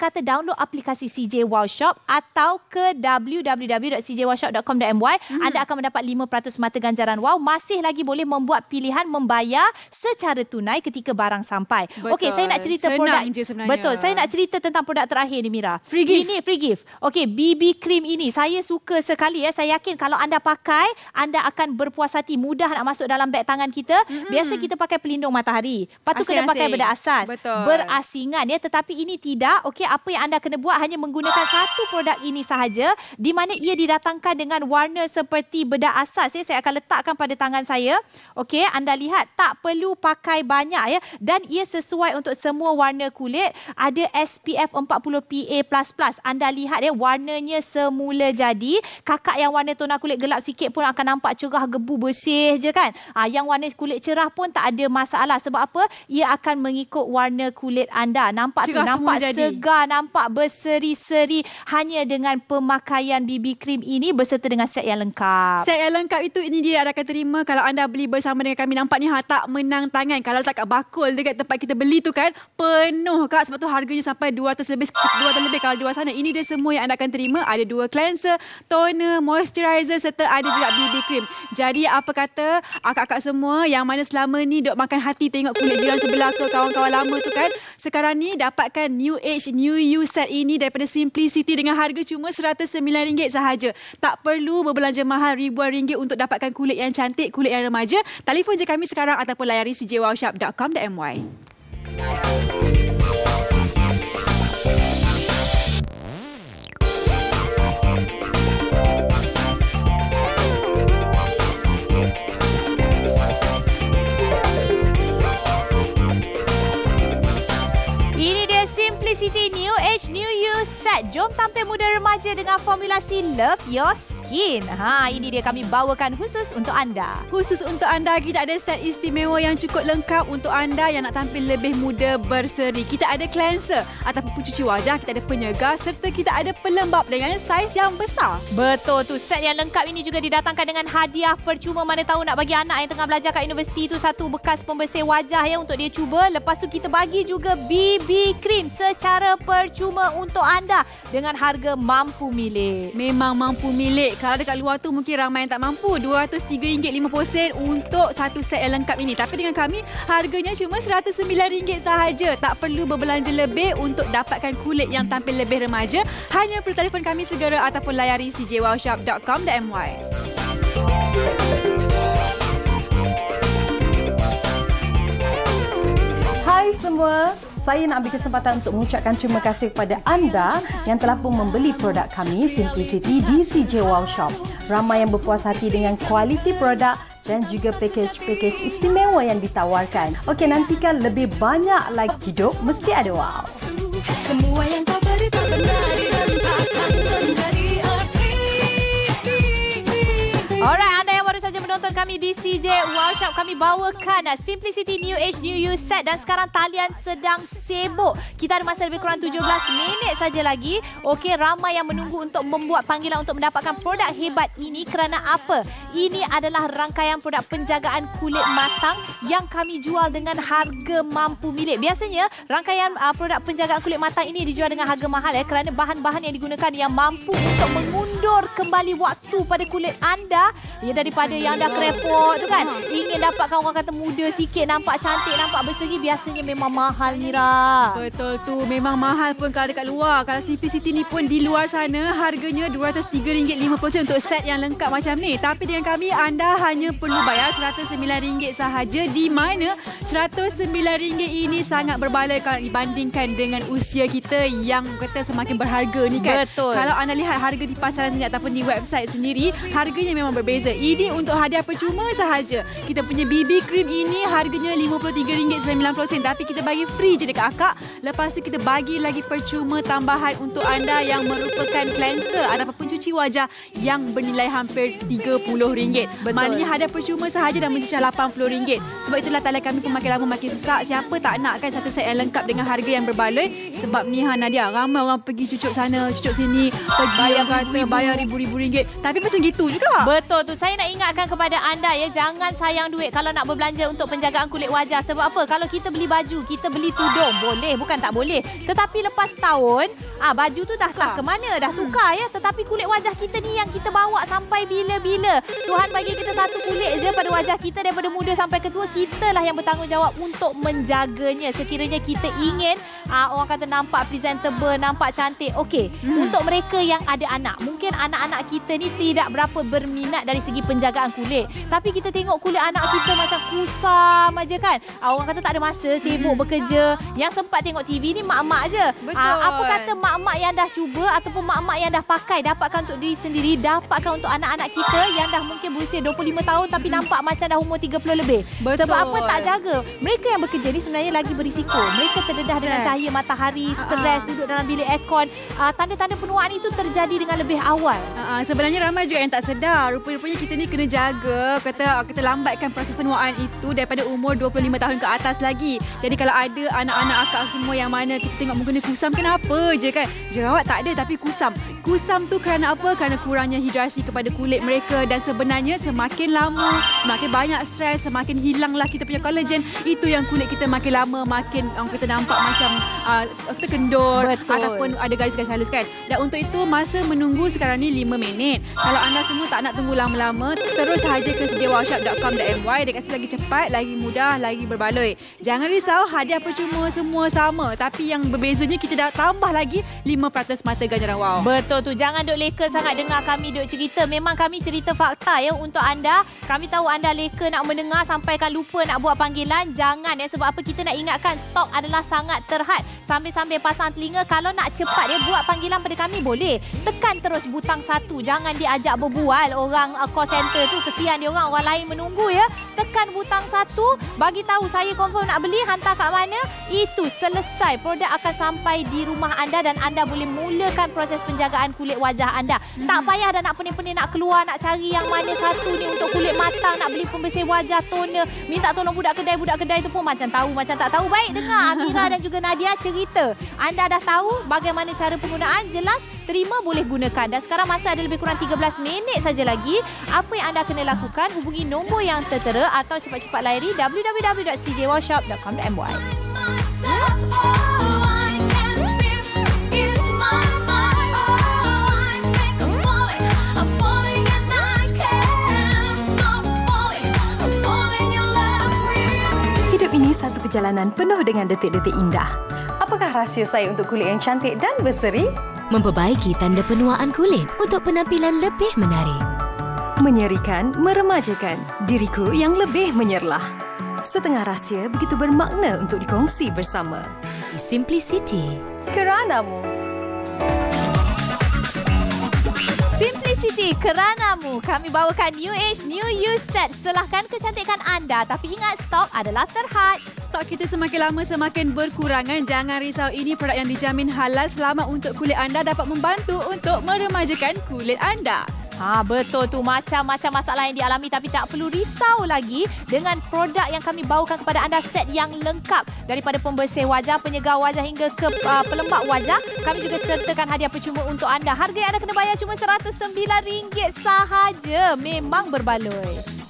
kata download aplikasi C J Wow Shop atau ke w w w dot c j wow shop dot com dot m y, hmm. anda akan mendapat lima peratus mata ganjaran wow. Masih lagi boleh membuat pilihan membayar secara tunai ketika barang sampai. Okey, saya nak cerita Senang produk. je sebenarnya. Betul, saya nak cerita tentang produk terakhir ni, Mira. Free gift. Ini free gift. Okey, B B cream ini saya suka sekali ya. Saya yakin kalau anda pakai, anda akan berpuas hati, mudah nak masuk dalam beg tangan kita. Mm-hmm. Biasa kita pakai pelindung matahari. Lepas tu kena pakai bedak asas. Betul. Berasingan ya, tetapi ini tidak. Okey, apa yang anda kena buat hanya menggunakan satu produk ini sahaja, di mana ia didatangkan dengan warna seperti bedak asas ya. Saya akan letakkan pada tangan saya. Okey, anda lihat tak perlu pakai banyak ya, dan ia sesuai untuk semua warna kulit. Ada S P F empat puluh P A plus plus. Anda lihat ya, warnanya semula jadi. Kakak yang warna tona kulit gelap sikit pun akan nampak cerah, gebu, bersih je kan. Ha, yang warna kulit cerah pun tak ada masalah. Sebab apa? Ia akan mengikut warna kulit anda. Nampak cerah tu, nampak segar, nampak berseri-seri hanya dengan pemakaian B B cream ini beserta dengan set yang lengkap. Set yang lengkap itu ini dia anda akan terima kalau anda beli bersama dengan kami. Nampak ni ha, tak menang tangan. Kalau tak kat bakul dekat tempat kita beli tu kan, penuh kak. Sebab tu harganya sampai dua ratus lebih, dua ratus lebih kalau di luar sana. Ini dia semua yang anda akan terima. Ada dua cleanser, toner, moisturizer serta ada juga B B cream. Jadi apa kata akak-akak semua yang mana selama ni duk makan hati tengok kulit jiran sebelah ke kawan-kawan lama tu kan, sekarang ni dapatkan New Age New You set ini daripada Simplicity dengan harga cuma seratus sembilan ringgit sahaja. Tak perlu berbelanja mahal ribuan ringgit untuk dapatkan kulit yang cantik, kulit yang remaja. Telefon je kami sekarang ataupun layari c j wow shop dot com dot m y. Simplicity New Age New You Set. Jom tampil muda remaja dengan formulasi Love Your Skin. Ha, ini dia kami bawakan khusus untuk anda. Khusus untuk anda, kita ada set istimewa yang cukup lengkap untuk anda yang nak tampil lebih muda berseri. Kita ada cleanser ataupun pencuci wajah, kita ada penyegar serta kita ada pelembap dengan saiz yang besar. Betul tu. Set yang lengkap ini juga didatangkan dengan hadiah percuma. Mana tahu nak bagi anak yang tengah belajar kat universiti tu satu bekas pembersih wajah ya untuk dia cuba. Lepas tu kita bagi juga B B cream secara percuma untuk anda dengan harga mampu milik. Memang mampu milik. Kalau dekat luar tu mungkin ramai yang tak mampu. dua ratus tiga ringgit lima puluh sen untuk satu set yang lengkap ini. Tapi dengan kami harganya cuma seratus sembilan ringgit sahaja. Tak perlu berbelanja lebih untuk dapatkan kulit yang tampil lebih remaja. Hanya perlu telefon kami segera ataupun layari c j wow shop dot com dot m y. Hai semua, saya nak ambil kesempatan untuk mengucapkan terima kasih kepada anda yang telah pun membeli produk kami Simplicity di C J Wow Shop. Ramai yang berpuas hati dengan kualiti produk dan juga pakej-pakej istimewa yang ditawarkan. Okey, nantikan lebih banyak lagi. Hidup mesti ada wow. Semua yang kau beri tak benar dan takkan menjadi arti. Alright, anda yang baru saja menonton kami di C J Wow Shop, kami bawakan Simplicity New Age New You Set dan sekarang talian sedang sibuk. Kita ada masa lebih kurang tujuh belas minit saja lagi. Okey, ramai yang menunggu untuk membuat panggilan untuk mendapatkan produk hebat ini kerana apa? Ini adalah rangkaian produk penjagaan kulit matang yang kami jual dengan harga mampu milik. Biasanya rangkaian uh, produk penjagaan kulit matang ini dijual dengan harga mahal ya, kerana bahan-bahan yang digunakan yang mampu untuk mengundur kembali waktu pada kulit anda ya, daripada yang dah krepot tu kan, ingin dapatkan orang kata muda sikit, nampak cantik, nampak berseri, biasanya memang mahal, Mira. Betul tu, memang mahal pun kalau dekat luar. Kalau Simplicity ni pun di luar sana harganya dua ratus tiga ringgit lima puluh sen untuk set yang lengkap macam ni. Tapi dengan kami anda hanya perlu bayar seratus sembilan ringgit sahaja, di mana seratus sembilan ringgit ini sangat berbaloi kalau dibandingkan dengan usia kita yang kata semakin berharga ni kan. Betul. Kalau anda lihat harga di pasaran sendiri ataupun di website sendiri, harganya memang berbeza. Ini untuk hadiah percuma sahaja. Kita punya B B cream ini harganya lima puluh tiga ringgit sembilan puluh sen, tapi kita bagi free je dekat akak. Lepas tu kita bagi lagi percuma tambahan untuk anda yang merupakan cleanser ataupun pencuci wajah yang bernilai hampir tiga puluh ringgit. Betul. Maknanya hadiah percuma sahaja dan mencecah lapan puluh ringgit. Sebab itulah talian kami pun makin lama makin sesak. Siapa tak nak kan satu set yang lengkap dengan harga yang berbaloi? Sebab ni ha Nadia, ramai orang pergi cucuk sana, cucuk sini, pergi bayar kata ribu-ribu bayar ribu-ribu ringgit. Tapi macam gitu juga. Betul tu. Saya nak ingatkan kepada anda ya, jangan sayang duit kalau nak berbelanja untuk penjagaan kulit wajah. Sebab apa? Kalau kita beli baju, kita beli tudung, boleh, bukan tak boleh. Tetapi lepas tahun, ah baju tu dah tak ke mana, dah tukar ya. Tetapi kulit wajah kita ni yang kita bawa sampai bila-bila. Tuhan bagi kita satu kulit je pada wajah kita, daripada muda sampai ketua. Kitalah yang bertanggungjawab untuk menjaganya. Sekiranya kita ingin ah, orang kata nampak presentable, nampak cantik. Okey, hmm. untuk mereka yang ada anak, mungkin anak-anak kita ni tidak berapa berminat dari segi penjagaan kulit. Tapi kita tengok kulit anak kita macam kusam aja kan. Ah, orang kata tak ada masa, sibuk hmm. bekerja. Yang sempat tengok T V ni mak-mak aje. Ah, apa kata mak-mak yang dah cuba ataupun mak-mak yang dah pakai, dapatkan untuk diri sendiri, dapatkan untuk anak-anak kita yang dah mungkin berusia dua puluh lima tahun tapi nampak macam dah umur tiga puluh lebih. Betul. Sebab apa? Tak jaga. Mereka yang bekerja ni sebenarnya lagi berisiko. Mereka terdedah stress dengan cahaya matahari, stres, duduk dalam bilik aircon. Uh, tanda-tanda penuaan itu terjadi dengan lebih awal. Uh, sebenarnya ramai juga yang tak sedar. Rupa-rupanya kita ni kena jaga. Kata kita lambatkan proses penuaan itu daripada umur dua puluh lima tahun ke atas lagi. Jadi kalau ada anak-anak akak semua yang mana kita tengok muka ni kusam, kenapa je kan? Jerawat tak ada tapi kusam. Kusam tu kerana apa? Kerana kurangnya hidrasi kepada kulit mereka. Dan sebenarnya semakin lama, semakin banyak stres, semakin hilanglah kita punya collagen. Itu yang kulit kita makin lama makin orang kita nampak macam uh, terkendur. Betul. Ataupun ada garis-garis halus kan. Dan untuk itu masa menunggu sekarang ni lima minit. Kalau anda semua tak nak tunggu lama-lama, terus sahaja ke sejawashop dot com dot my. Dia kasi lagi cepat, lagi mudah, lagi berbaloi. Jangan risau, hadiah percuma semua sama. Tapi yang berbezanya kita dah tambah lagi lima peratus mata ganjaran wow. Betul tu. Jangan duk leka sangat dengar kami duk cerita. Memang kami cerita fakta ya untuk anda. Kami tahu anda leka nak mendengar sampai kan lupa nak buat panggilan. Jangan ya. Sebab apa? Kita nak ingatkan stok adalah sangat terhad. Sambil-sambil pasang telinga. Kalau nak cepat dia buat panggilan pada kami boleh. Tekan terus butang satu. Jangan diajak berbual orang uh, call center tu. Kesian dia orang. Orang lain menunggu ya. Tekan butang satu. Bagi tahu saya confirm nak beli. Hantar kat mana. Itu selesai. Produk akan sampai di rumah anda. Dan anda boleh mulakan proses penjagaan kulit wajah anda. Hmm. Tak payah dah nak pening-pening nak keluar. Nak cari yang mana satu ni untuk kulit matang. Nak beli pembersih wajah, toner. Minta tolong budak kedai. Budak kedai tu pun macam tahu macam tak tahu. Baik dengar Amira dan juga Nadia cerita. Anda dah tahu bagaimana cara penggunaan. Jelas terima boleh gunakan. Dan sekarang masa ada lebih kurang tiga belas minit saja lagi. Apa yang anda kena lakukan? Hubungi nombor yang tertera atau cepat-cepat layari w w w dot c j washop dot com dot my. Hidup ini satu perjalanan penuh dengan detik-detik indah. Apakah rahsia saya untuk kulit yang cantik dan berseri? Memperbaiki tanda penuaan kulit untuk penampilan lebih menarik. Menyerikan, meremajakan diriku yang lebih menyerlah. Setengah rahsia begitu bermakna untuk dikongsi bersama. Simplicity. Keranamu. Simplicity, keranamu. Kami bawakan New Age New You Set. Selahkan kecantikan anda. Tapi ingat, stok adalah terhad. Stok kita semakin lama semakin berkurangan. Jangan risau, ini produk yang dijamin halal, selamat untuk kulit anda, dapat membantu untuk meremajakan kulit anda. Ha, betul tu. Macam-macam masalah yang dialami tapi tak perlu risau lagi dengan produk yang kami bawakan kepada anda, set yang lengkap. Daripada pembersih wajah, penyegar wajah hingga ke uh, pelembap wajah. Kami juga sertakan hadiah percuma untuk anda. Harga yang anda kena bayar cuma seratus sembilan ringgit sahaja. Memang berbaloi.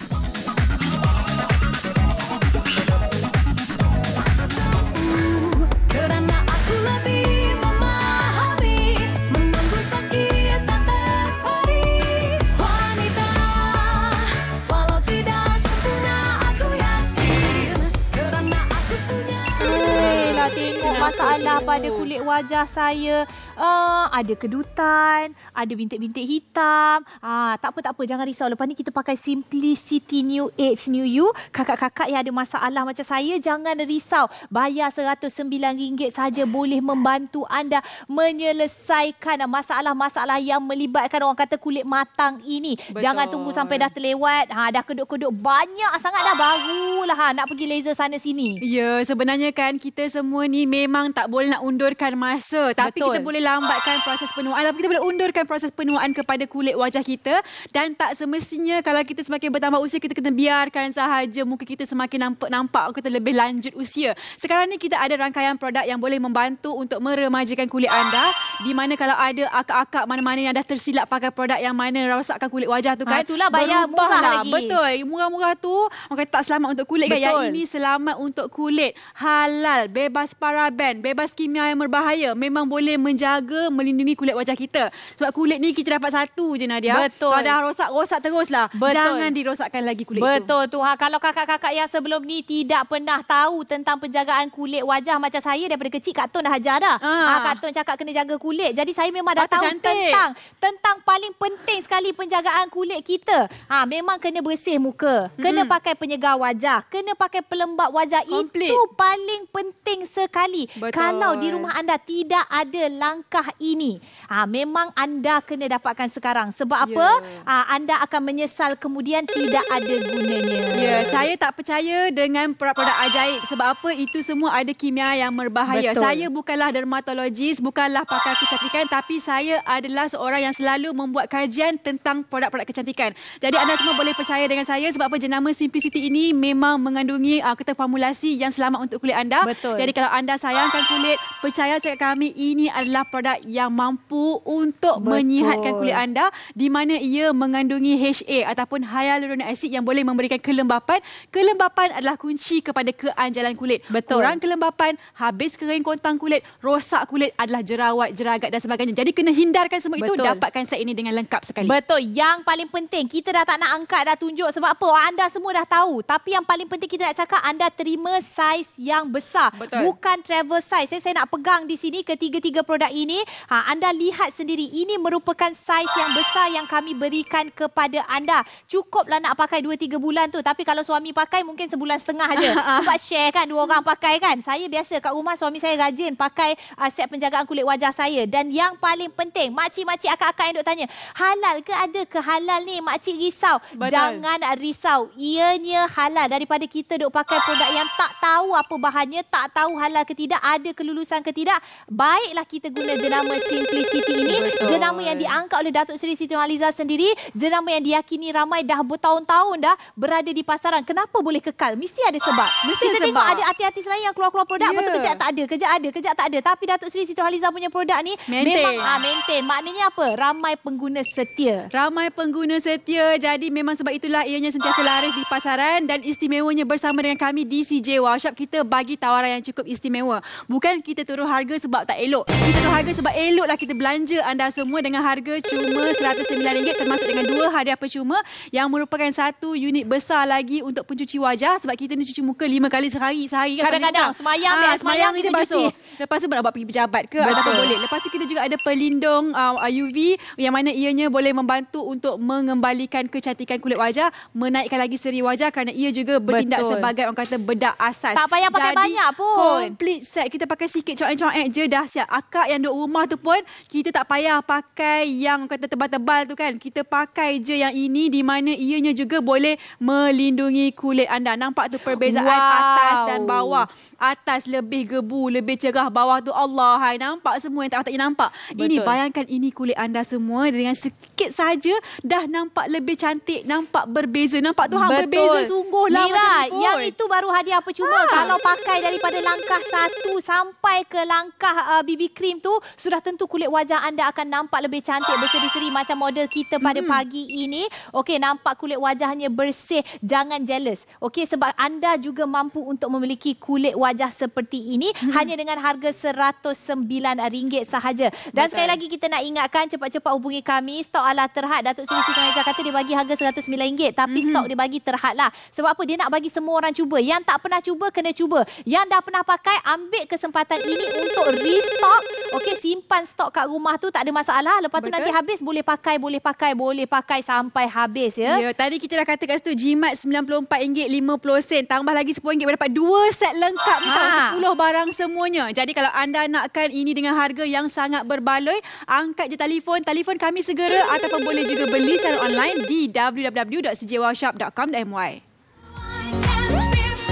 Kerana aku lebih memahami, menunggu sakit tak terhari. Wanita, walau tidak sempurna, aku yakin. Kerana aku punya. Hei lah, tengok masalah pada kulit wajah saya. Uh, ada kedutan, ada bintik-bintik hitam. Ah, tak apa, tak apa. Jangan risau. Lepas ni kita pakai Simplicity New Age New You. Kakak-kakak yang ada masalah macam saya, jangan risau. Bayar seratus sembilan ringgit saja boleh membantu anda menyelesaikan masalah-masalah yang melibatkan orang kata kulit matang ini. Betul. Jangan tunggu sampai dah terlewat. Ha, dah kedut-kedut banyak sangat dah, baru tahulah ha, nak pergi laser sana sini. Ya, sebenarnya kan kita semua ni memang tak boleh nak undurkan masa. Tapi Betul. kita boleh lambatkan proses penuaan. Tapi kita boleh undurkan proses penuaan kepada kulit wajah kita. Dan tak semestinya kalau kita semakin bertambah usia, kita kena biarkan sahaja muka kita semakin nampak-nampak kita lebih lanjut usia. Sekarang ni kita ada rangkaian produk yang boleh membantu untuk meremajakan kulit anda. Di mana kalau ada akak-akak mana-mana yang dah tersilap pakai produk yang mana rosakkan kulit wajah tu kan. Ha, itulah bayar murah lah. lagi. Betul. Murah-murah tu orang kata tak selamat untuk kulit kan. Yang ini selamat untuk kulit. Halal, bebas paraben, bebas kimia yang berbahaya. Memang boleh menjaga, melindungi kulit wajah kita. Sebab kulit ni kita dapat satu je Nadia. Betul. Kalau dah rosak, rosak teruslah. Betul. Jangan dirosakkan lagi kulit Betul tu. tu. Ha, kalau kakak-kakak yang sebelum ni tidak pernah tahu tentang penjagaan kulit wajah macam saya daripada kecil, Kak Tun dah ajar dah. Ah. Ha, Kak Tun cakap kena jaga kulit. Jadi saya memang dah Patut tahu cantik. tentang tentang paling penting sekali penjagaan kulit kita. Ha, memang kena bersih muka, mm-hmm. kena pakai penyegar wajah, kena pakai pelembap wajah. Komplit. Itu paling penting sekali. Betul. Kalau di rumah anda tidak ada langkah ini, ha, memang anda kena dapatkan sekarang. Sebab Ya. apa? Ha, anda akan menyesal kemudian tidak ada gunanya. Ya, saya tak percaya dengan produk-produk ajaib. Sebab apa? Itu semua ada kimia yang berbahaya. Betul. Saya bukanlah dermatologis, bukanlah pakar kecantikan, tapi saya adalah seorang yang selalu membuat kajian tentang produk-produk kecantikan. Jadi anda semua boleh percaya dengan saya sebab apa? Jenama Simplicity ini memang mengandungi uh, kata formulasi yang selamat untuk kulit anda. Betul. Jadi kalau anda sayangkan kulit, percaya cakap kami, ini adalah produk yang mampu untuk Betul. menyihatkan kulit anda, di mana ia mengandungi H A ataupun hyaluronic acid yang boleh memberikan kelembapan. Kelembapan adalah kunci kepada keanjalan kulit. Betul. Kurang kelembapan, habis kering kontang kulit, rosak kulit adalah jerawat, jeragat dan sebagainya. Jadi kena hindarkan semua itu, Betul. dapatkan set ini dengan lengkap sekali. Betul. Yang paling penting, kita dah tak nak angkat, dah tunjuk. Sebab apa? Anda semua dah tahu. Tapi yang paling penting kita nak cakap, anda terima saiz yang besar. Betul. Bukan travel size. Saya, saya nak pegang di sini ketiga-tiga produk ini. Ha, anda lihat sendiri. Ini merupakan saiz yang besar yang kami berikan kepada anda. Cukuplah nak pakai dua tiga bulan tu. Tapi kalau suami pakai, mungkin sebulan setengah je. Sebab share kan, dua orang pakai kan. Saya biasa kat rumah, suami saya rajin pakai uh, set penjagaan kulit wajah saya. Dan yang paling penting, makcik-makcik akak-akak yang duk tanya, halal ke, ada ke halal ni? Makcik risau. Betul. Jangan risau. Ianya halal. Daripada kita duk pakai produk yang tak tahu apa bahannya, tak tahu halal ke tidak, ada kelulusan ke tidak, baiklah kita guna jenama Simplicity ini. Betul. Jenama yang diangkat oleh Datuk Seri Siti Nurhaliza sendiri. Jenama yang diyakini ramai dah bertahun-tahun dah berada di pasaran. Kenapa boleh kekal? Mesti ada sebab. Mesti kita ada tengok sebab. ada artis-artis lain yang keluar-keluar produk, Ya. lepas tu kejap tak ada, kejap ada, kejap tak ada. Tapi Datuk Seri Siti Nurhaliza punya produk ni Maintain. memang ah, maintain. Maknanya apa? Ramai pengguna setia. Ramai pengguna setia, jadi memang sebab itulah ianya sentiasa laris di pasaran. Dan istimewanya bersama dengan kami di C J Wow Shop, kita bagi tawaran yang cukup istimewa. Bukan kita turun harga sebab tak elok. Kita turun harga sebab eloklah kita belanja anda semua dengan harga cuma seratus sembilan ringgit, termasuk dengan dua hadiah percuma yang merupakan satu unit besar lagi untuk pencuci wajah. Sebab kita ni cuci muka lima kali sehari. Sehari kan Kadang-kadang paling semayang, Ah, biar semayang je kita basuh. cuci. Lepas tu nak buat pergi pejabat ke, Betul. ataupun boleh. Lepas tu kita juga ada pelindung uh, U V yang mana ianya boleh membantu untuk mengembalikan kecantikan kulit wajah, menaikkan lagi seri wajah kerana ia juga bertindak Betul. sebagai orang kata bedak asas. Tak payah pakai Jadi, banyak pun. Complete set. Kita pakai sikit coek-coek je dah siap. Akak yang duduk rumah tu pun kita tak payah pakai yang kata tebal-tebal tu kan. Kita pakai je yang ini, di mana ianya juga boleh melindungi kulit anda. Nampak tu perbezaan Wow. atas dan bawah. Atas lebih gebu, lebih cerah, bawah tu Allah hai, nampak semua yang tak tak nampak. Betul. Ini bayangkan, ini kulit anda semua dengan sikit saja dah nampak lebih cantik, nampak berbeza. Nampak tu hang berbeza sungguhlah Mira, macam ni pun. yang itu baru hadiah percuma. Ha. Kalau pakai daripada langkah satu sampai ke langkah uh, B B cream tu, sudah tentu kulit wajah anda akan nampak lebih cantik, berseri-seri macam model kita pada Hmm. pagi ini. Okey, nampak kulit wajahnya bersih. Jangan jealous. Okey, sebab anda juga mampu untuk memiliki kulit wajah seperti ini Hmm. hanya dengan harga seratus sembilan ringgit sahaja. Dan Betul. sekali lagi kita nak ingatkan, cepat-cepat hubungi kami. Stok ala terhad. Datuk Seri Siti Nurhaliza kata dia bagi harga seratus sembilan ringgit, tapi Mhm. stok dia bagi terhad lah. Sebab apa? Dia nak bagi semua orang cuba. Yang tak pernah cuba, kena cuba. Yang dah pernah pakai, ambil kesempatan ini untuk restock. Okey, simpan stok kat rumah tu, tak ada masalah. Lepas tu Betul. nanti habis, boleh pakai, boleh pakai, boleh pakai sampai habis ya. Ya, tadi kita dah kata kat situ jimat sembilan puluh empat ringgit lima puluh sen. Tambah lagi sepuluh ringgit dapat dua set lengkap ni Ha. tau. sepuluh barang semuanya. Jadi kalau anda nakkan ini dengan harga yang sangat berbaloi, angkat je telefon. Telefon kami segera ataupun boleh juga beli secara online di w w w dot c j wow shop dot com dot m y.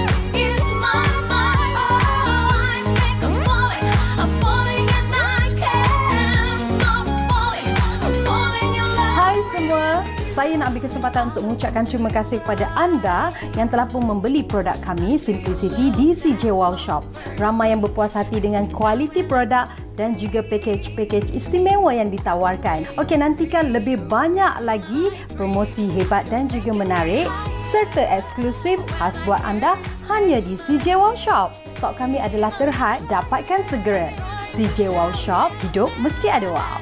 kesempatan untuk mengucapkan terima kasih kepada anda yang telah pun membeli produk kami Simplicity di C J Wow Shop. Ramai yang berpuas hati dengan kualiti produk dan juga pakej-pakej istimewa yang ditawarkan. Okey, nantikan lebih banyak lagi promosi hebat dan juga menarik serta eksklusif khas buat anda hanya di C J Wow Shop. Stok kami adalah terhad, dapatkan segera. C J Wow Shop, hidup mesti ada wow.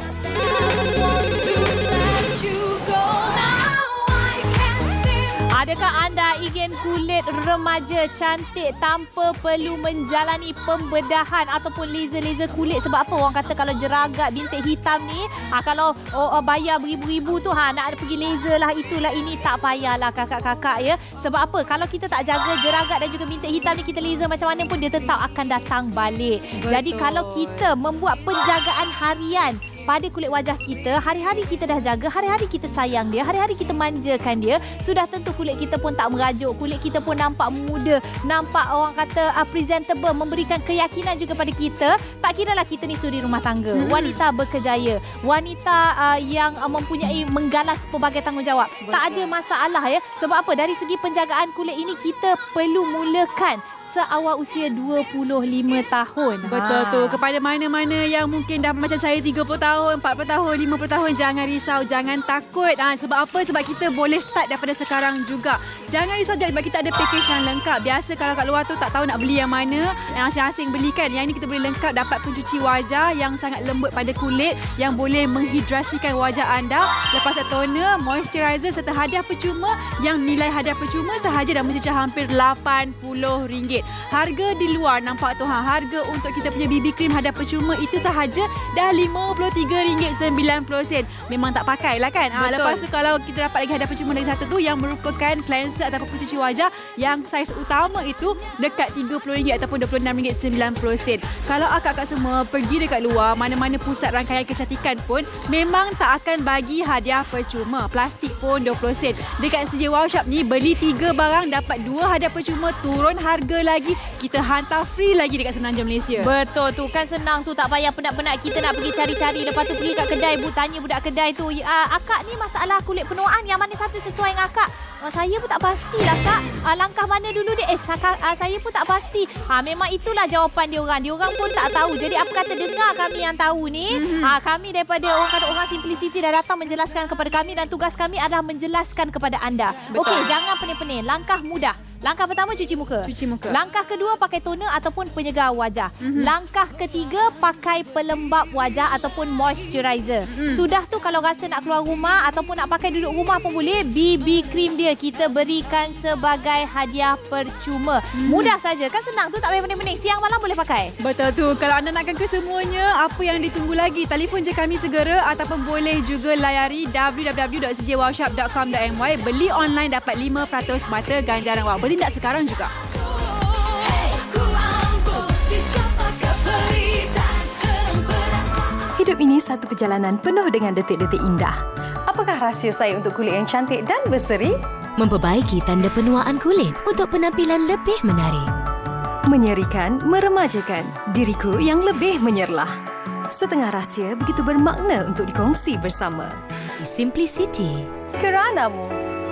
Adakah anda ingin kulit remaja cantik tanpa perlu menjalani pembedahan ataupun laser-laser kulit? Sebab apa orang kata kalau jeragat bintik hitam ni, ha, kalau oh, oh, bayar beribu-ribu tu, ha, nak pergi laser lah, itulah ini, tak payahlah kakak-kakak ya. Sebab apa? Kalau kita tak jaga jeragat dan juga bintik hitam ni, kita laser macam mana pun dia tetap akan datang balik. Betul. Jadi kalau kita membuat penjagaan harian pada kulit wajah kita, hari-hari kita dah jaga, hari-hari kita sayang dia, hari-hari kita manjakan dia, sudah tentu kulit kita pun tak merajuk, kulit kita pun nampak muda, nampak orang kata uh, presentable, memberikan keyakinan juga pada kita. Tak kiralah kita ni suri rumah tangga, hmm. wanita berkejaya, wanita uh, yang uh, mempunyai menggalas pelbagai tanggungjawab. Betul. Tak ada masalah ya. Sebab apa? Dari segi penjagaan kulit ini kita perlu mulakan seawal usia dua puluh lima tahun. Betul ha. tu. Kepada mana-mana yang mungkin dah macam saya tiga puluh tahun, empat puluh tahun, lima puluh tahun, jangan risau, jangan takut. Ha, sebab apa? Sebab kita boleh start daripada sekarang juga. Jangan risau sebab kita ada package yang lengkap. Biasa kalau kat luar tu tak tahu nak beli yang mana, yang asing-asing belikan. Yang ini kita boleh lengkap, dapat pencuci wajah yang sangat lembut pada kulit, yang boleh menghidrasikan wajah anda. Lepas tu toner, moisturizer serta hadiah percuma yang nilai hadiah percuma sahaja dah mencecah hampir lapan puluh ringgit. Harga di luar nampak tu, ha, harga untuk kita punya B B cream hadiah percuma itu sahaja dah lima puluh tiga ringgit sembilan puluh sen. Memang tak pakai lah kan. Ha, lepas tu kalau kita dapat lagi hadiah percuma lagi satu tu yang merupakan cleanser ataupun pencuci wajah yang saiz utama itu dekat tiga puluh ringgit ataupun dua puluh enam ringgit sembilan puluh sen. Kalau akak-akak semua pergi dekat luar, mana-mana pusat rangkaian kecantikan pun memang tak akan bagi hadiah percuma. Plastik pun dua puluh sen. Dekat C J Wow Shop ni beli tiga barang dapat dua hadiah percuma, turun harga lagi, kita hantar free lagi dekat Semenanjung Malaysia. Betul tu, kan senang tu, tak payah penat-penat kita nak pergi cari-cari, lepas tu pergi kat kedai, bu tanya budak kedai tu, uh, akak ni masalah kulit penuaan yang mana satu sesuai dengan akak? Uh, saya pun tak pastilah kak, uh, langkah mana dulu dia? Eh saka, uh, saya pun tak pasti. Ha, memang itulah jawapan dia orang. Dia orang pun tak tahu. Jadi apa kata, dengar kami yang tahu ni. Mm-hmm. Ha, kami daripada orang kata orang Simplicity dah datang menjelaskan kepada kami dan tugas kami adalah menjelaskan kepada anda. Okey, jangan pening-pening. Langkah mudah. Langkah pertama, cuci muka. Cuci muka. Langkah kedua, pakai toner ataupun penyegar wajah. Mm-hmm. Langkah ketiga, pakai pelembap wajah ataupun moisturizer. Mm. Sudah tu, kalau rasa nak keluar rumah ataupun nak pakai duduk rumah pun boleh, B B cream dia kita berikan sebagai hadiah percuma. Mm. Mudah saja. Kan senang tu, tak payah pening-pening. Siang malam boleh pakai. Betul tu. Kalau anda nakkan kesemuanya, apa yang ditunggu lagi? Telefon je kami segera ataupun boleh juga layari w w w dot c j wow shop dot com dot m y. Beli online dapat lima peratus mata ganjaran wow. Beli tak sekarang juga. Hidup ini satu perjalanan penuh dengan detik-detik indah. Apakah rahsia saya untuk kulit yang cantik dan berseri? Memperbaiki tanda penuaan kulit untuk penampilan lebih menarik. Menyerikan, meremajakan diriku yang lebih menyerlah. Setengah rahsia begitu bermakna untuk dikongsi bersama. Simplicity. Keranamu.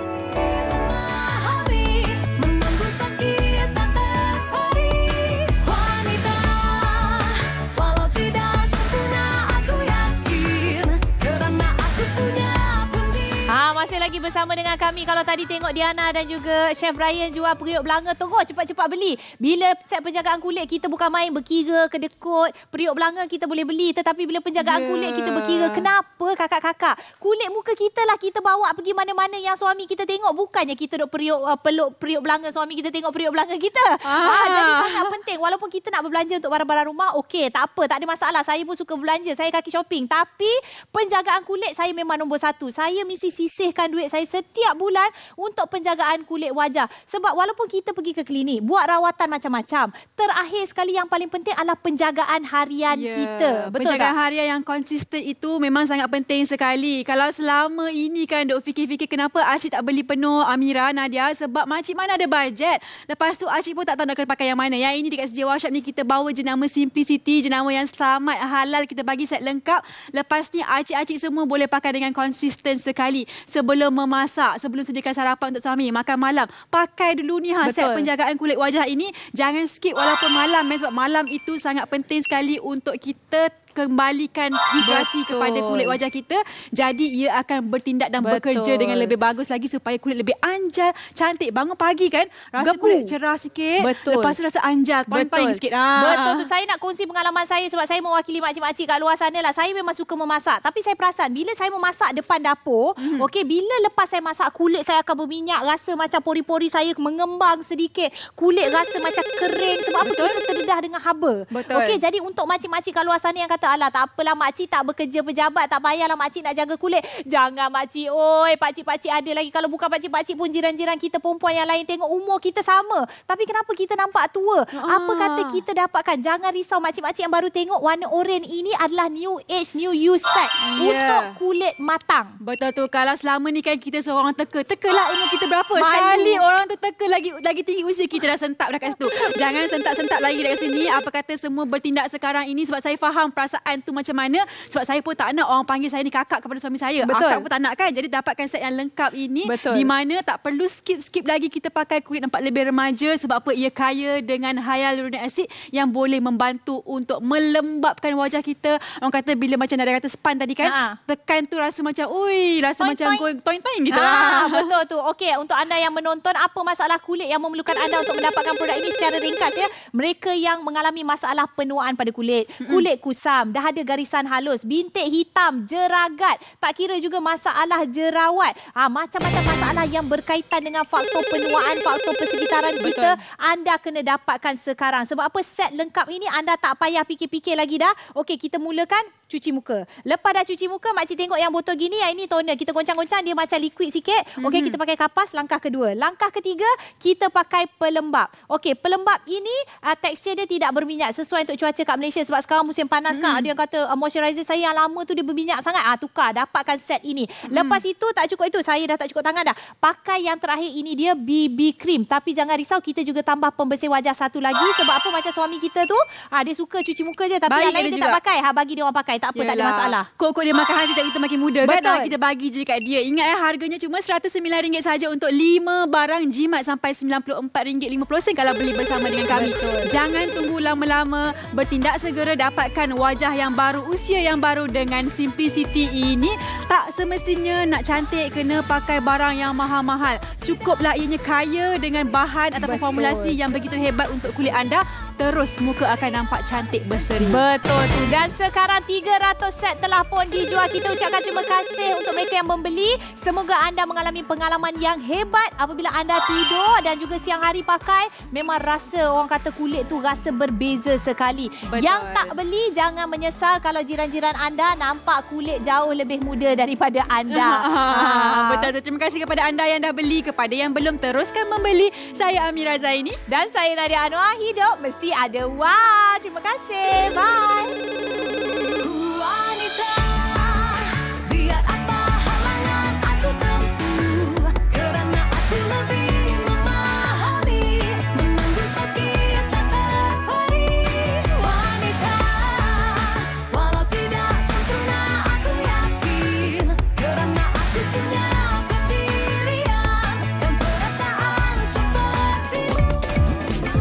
Masih lagi bersama dengan kami. Kalau tadi tengok Diana dan juga Chef Ryan jual periuk belanga, terus cepat-cepat beli. Bila set penjagaan kulit kita bukan main berkira kedekut, periuk belanga kita boleh beli. Tetapi bila penjagaan yeah. kulit kita berkira, kenapa kakak-kakak? Kulit muka kita lah kita bawa pergi mana-mana yang suami kita tengok. Bukannya kita duk periuk, uh, peluk periuk belanga suami kita tengok periuk belanga kita. Ah. Ha, jadi sangat penting. Walaupun kita nak berbelanja untuk barang-barang rumah, okey, tak apa, tak ada masalah. Saya pun suka berbelanja. Saya kaki shopping. Tapi penjagaan kulit saya memang nombor satu. Saya mesti sisih duit saya setiap bulan untuk penjagaan kulit wajah. Sebab walaupun kita pergi ke klinik, buat rawatan macam-macam, terakhir sekali yang paling penting adalah penjagaan harian yeah. kita. Betul penjagaan tak? harian yang konsisten itu memang sangat penting sekali. Kalau selama ini kan duk fikir-fikir kenapa Acik tak beli penuh Amira, Nadia, sebab makcik mana ada bajet. Lepas tu Acik pun tak tahu nak kena pakai yang mana. Yang ini dekat C J Wow Shop ni kita bawa jenama Simplicity, jenama yang selamat, halal, kita bagi set lengkap. Lepas ni Acik-acik semua boleh pakai dengan konsisten sekali. Sebelum memasak memasak, sebelum sediakan sarapan untuk suami, makan malam, pakai dulu ni ha, set penjagaan kulit wajah ini. Jangan skip walaupun malam, eh, sebab malam itu sangat penting sekali untuk kita kembalikan hidrasi Betul. kepada kulit wajah kita. Jadi ia akan bertindak dan Betul. bekerja dengan lebih bagus lagi supaya kulit lebih anjal, cantik. Bangun pagi kan, rasa Gebu. kulit cerah sikit. Betul. Lepas tu rasa anjal, poin-poin sikit. Ha. Betul tu. Saya nak kongsi pengalaman saya sebab saya mewakili makcik-makcik kat luar sana lah. Saya memang suka memasak. Tapi saya perasan bila saya memasak depan dapur, hmm. okey, bila lepas saya masak, kulit saya akan berminyak, rasa macam pori-pori saya mengembang sedikit. Kulit rasa macam kering. Sebab apa? Kita terdedah dengan haba. Okey, jadi untuk makcik-makcik kat luar sana yang kata, alah tak apalah makcik tak bekerja pejabat, tak payahlah makcik nak jaga kulit. Jangan makcik, oi, pakcik-pakcik ada lagi. Kalau bukan pakcik-pakcik pun jiran-jiran kita perempuan yang lain tengok umur kita sama. Tapi kenapa kita nampak tua? Ah. Apa kata kita dapatkan? Jangan risau makcik-makcik yang baru tengok, warna oranye ini adalah new age, new you set yeah. untuk kulit matang. Betul tu. Kalau selama ni kan kita seorang teka, tekalah umur kita berapa. Malu. Sekali orang tu teka lagi lagi tinggi usia kita dah sentap dah kat situ. Jangan sentak-sentak lagi dekat sini. Apa kata semua bertindak sekarang ini sebab saya faham perasaan tu macam mana. Sebab saya pun tak nak orang panggil saya ni kakak kepada suami saya. Betul. Akak pun tak nak kan. Jadi dapatkan set yang lengkap ini. Betul. Di mana tak perlu skip-skip lagi kita pakai kulit nampak lebih remaja. Sebab apa? Ia kaya dengan hyaluronic acid yang boleh membantu untuk melembapkan wajah kita. Orang kata bila macam ada kata span tadi kan. Ha. Tekan tu rasa macam ui, rasa toing, macam going toing-toing gitu. Ha, betul tu. Okey, untuk anda yang menonton, apa masalah kulit yang memerlukan anda untuk mendapatkan produk ini secara ringkas ya. Mereka yang mengalami masalah penuaan pada kulit, kulit kusam, dah ada garisan halus, bintik hitam, jeragat, tak kira juga masalah jerawat. Ha, macam-macam masalah yang berkaitan dengan faktor penuaan, faktor persekitaran Betul. kita, anda kena dapatkan sekarang. Sebab apa? Set lengkap ini anda tak payah fikir-fikir lagi dah. Okey, kita mulakan cuci muka. Lepas dah cuci muka, makcik tengok yang botol gini, yang ini toner. Kita goncang-goncang, dia macam liquid sikit. Okey, mm-hmm. kita pakai kapas, langkah kedua. Langkah ketiga, kita pakai pelembap. Okey, pelembap ini uh, tekstur dia tidak berminyak, sesuai untuk cuaca kat Malaysia. Sebab sekarang musim panas mm. kan, ada yang kata uh, moisturizer saya yang lama tu dia berminyak sangat. Ah, tukar, dapatkan set ini. Mm. Lepas itu, tak cukup itu. Saya dah tak cukup tangan dah. Pakai yang terakhir ini, dia B B cream. Tapi jangan risau, kita juga tambah pembersih wajah satu lagi. Sebab apa? Macam suami kita tu, ah, dia suka cuci muka je. Tapi bagi yang lain dia juga tak pakai. Ha, bagi dia orang pakai. Tak apa, Yalah. tak ada masalah. Kok-kok dia makan hati tak kita makin muda kan? Betul. Kita bagi je kat dia. Ingat eh, harganya cuma seratus sembilan ringgit saja untuk lima barang jimat sampai sembilan puluh empat ringgit lima puluh sen kalau beli bersama dengan kami. Betul. Jangan tunggu lama-lama. Bertindak segera, dapatkan wajah yang baru, usia yang baru dengan Simplicity ini. Tak semestinya nak cantik kena pakai barang yang mahal-mahal. Cukuplah ianya kaya dengan bahan ataupun Betul. formulasi yang begitu hebat untuk kulit anda. Terus muka akan nampak cantik berseri. Betul tu. Dan sekarang tiga ratus set telah pun dijual. Kita ucapkan terima kasih untuk mereka yang membeli. Semoga anda mengalami pengalaman yang hebat apabila anda tidur dan juga siang hari pakai. Memang rasa orang kata kulit tu rasa berbeza sekali. Betul. Yang tak beli jangan menyesal kalau jiran-jiran anda nampak kulit jauh lebih muda daripada anda. Betul tu. Terima kasih kepada anda yang dah beli. Kepada yang belum, teruskan membeli. Saya Amira Zaini. Dan saya Nadia Anwar. Hidup mesti ada wow. Terima kasih. Bye.